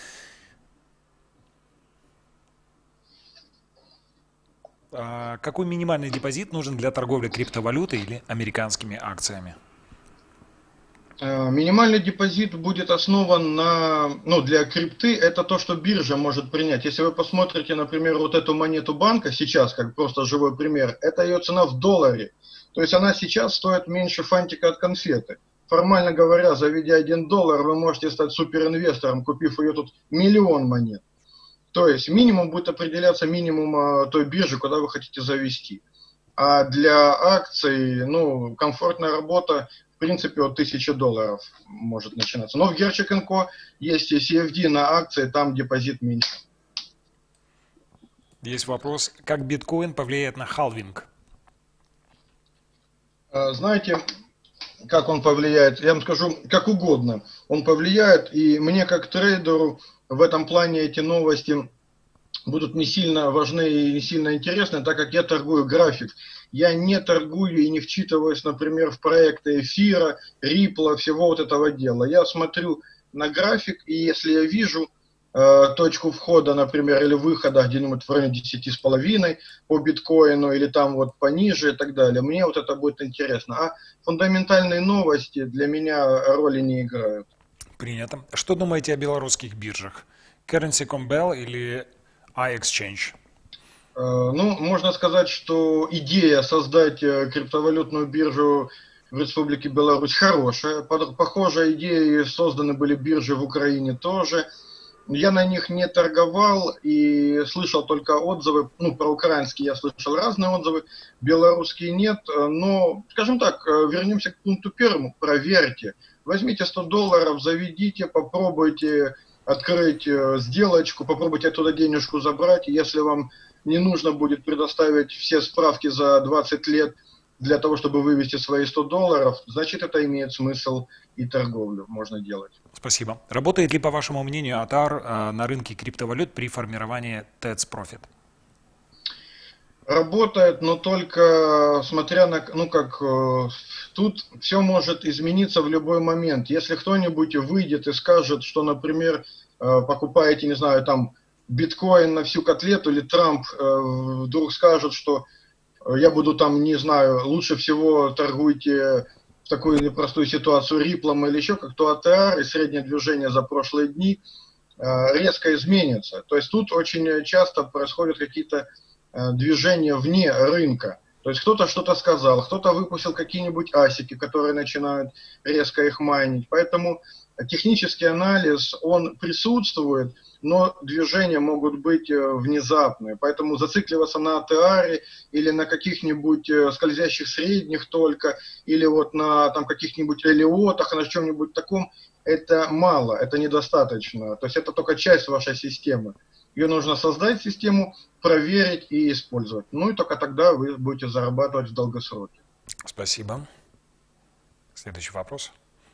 А какой минимальный депозит нужен для торговли криптовалютой или американскими акциями? Минимальный депозит будет основан на, ну, для крипты, это то, что биржа может принять. Если вы посмотрите, например, вот эту монету банка сейчас, как просто живой пример, это ее цена в долларе. То есть она сейчас стоит меньше фантика от конфеты. Формально говоря, заведя один доллар, вы можете стать суперинвестором, купив ее тут миллион монет. То есть минимум будет определяться минимум той биржи, куда вы хотите завести. А для акций, ну, комфортная работа, в принципе, от тысячи долларов может начинаться. Но в Gercheck энд Co есть си эф ди на акции, там депозит меньше. Есть вопрос, как биткоин повлияет на халвинг? Знаете, как он повлияет? Я вам скажу, как угодно. Он повлияет, и мне как трейдеру в этом плане эти новости будут не сильно важны и не сильно интересны, так как я торгую график. Я не торгую и не вчитываюсь, например, в проекты эфира, рипла, всего вот этого дела. Я смотрю на график, и если я вижу э, точку входа, например, или выхода где-нибудь в районе десять с половиной по биткоину, или там вот пониже и так далее, мне вот это будет интересно. А фундаментальные новости для меня роли не играют. Принято. Что думаете о белорусских биржах? Currency точка ком или iExchange? Ну, можно сказать, что идея создать криптовалютную биржу в Республике Беларусь хорошая. Похожие идеи созданы были биржи в Украине тоже. Я на них не торговал и слышал только отзывы, ну, про украинские я слышал разные отзывы, белорусские нет, но, скажем так, вернемся к пункту первому, проверьте. Возьмите сто долларов, заведите, попробуйте открыть сделочку, попробуйте оттуда денежку забрать. Если вам не нужно будет предоставить все справки за двадцать лет для того, чтобы вывести свои сто долларов, значит, это имеет смысл и торговлю можно делать. Спасибо. Работает ли, по вашему мнению, Атар на рынке криптовалют при формировании Tax Profit? Работает, но только смотря на, ну как, тут все может измениться в любой момент. Если кто-нибудь выйдет и скажет, что, например, покупаете, не знаю, там, биткоин на всю котлету, или Трамп вдруг скажет, что я буду там, не знаю, лучше всего торгуйте в такую непростую ситуацию риплом или еще как-то, АТР и среднее движение за прошлые дни резко изменится. То есть тут очень часто происходят какие-то движения вне рынка. То есть кто-то что-то сказал, кто-то выпустил какие-нибудь асики, которые начинают резко их майнить. Поэтому технический анализ, он присутствует, но движения могут быть внезапные. Поэтому зацикливаться на АТР или на каких-нибудь скользящих средних только, или вот на там каких-нибудь элиотах, на чем-нибудь таком, это мало, это недостаточно. То есть это только часть вашей системы. Ее нужно создать, систему, проверить и использовать. Ну и только тогда вы будете зарабатывать в долгосроке. Спасибо. Следующий вопрос.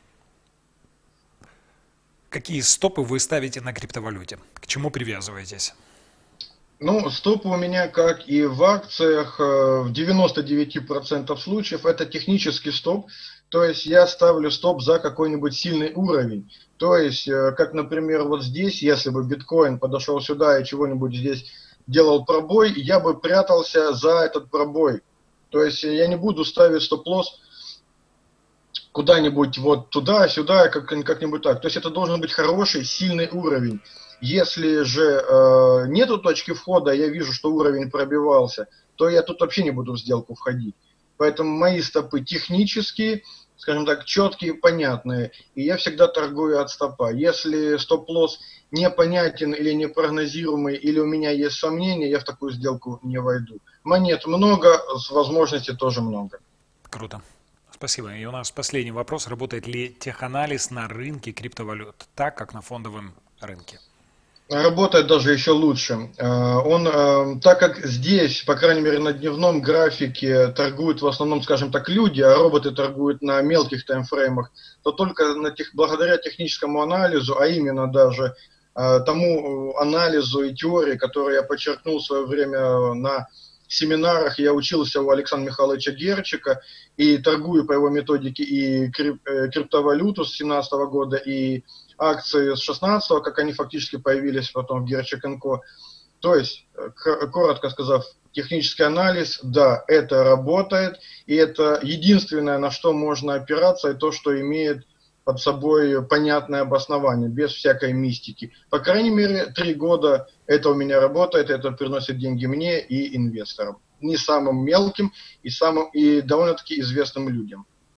Какие стопы вы ставите на криптовалюте? К чему привязываетесь? Ну, стопы у меня, как и в акциях, в девяноста девяти процентах случаев это технический стоп. То есть я ставлю стоп за какой-нибудь сильный уровень. То есть, как, например, вот здесь, если бы биткоин подошел сюда и чего-нибудь здесь делал пробой, я бы прятался за этот пробой. То есть я не буду ставить стоп-лосс куда-нибудь вот туда, сюда, как, как-нибудь так. То есть это должен быть хороший, сильный уровень. Если же э, нету точки входа, я вижу, что уровень пробивался, то я тут вообще не буду в сделку входить. Поэтому мои стопы технические, скажем так, четкие, понятные, и я всегда торгую от стопа. Если стоп-лосс непонятен или непрогнозируемый, или у меня есть сомнения, я в такую сделку не войду. Монет много, возможностей тоже много. Круто. Спасибо. И у нас последний вопрос. Работает ли теханализ на рынке криптовалют так, как на фондовом рынке? Работает даже еще лучше. Он, так как здесь, по крайней мере, на дневном графике торгуют в основном, скажем так, люди, а роботы торгуют на мелких таймфреймах, то только на тех, благодаря техническому анализу, а именно даже тому анализу и теории, которую я подчеркнул в свое время на семинарах, я учился у Александра Михайловича Герчика и торгую по его методике и криптовалюту с две тысячи семнадцатого года, и акции с две тысячи шестнадцатого, как они фактически появились потом в Герчик энд Ко. То есть, коротко сказав, технический анализ, да, это работает, и это единственное, на что можно опираться, и то, что имеет под собой понятное обоснование, без всякой мистики. По крайней мере, три года это у меня работает, это приносит деньги мне и инвесторам. Не самым мелким и, самым, и довольно-таки известным людям.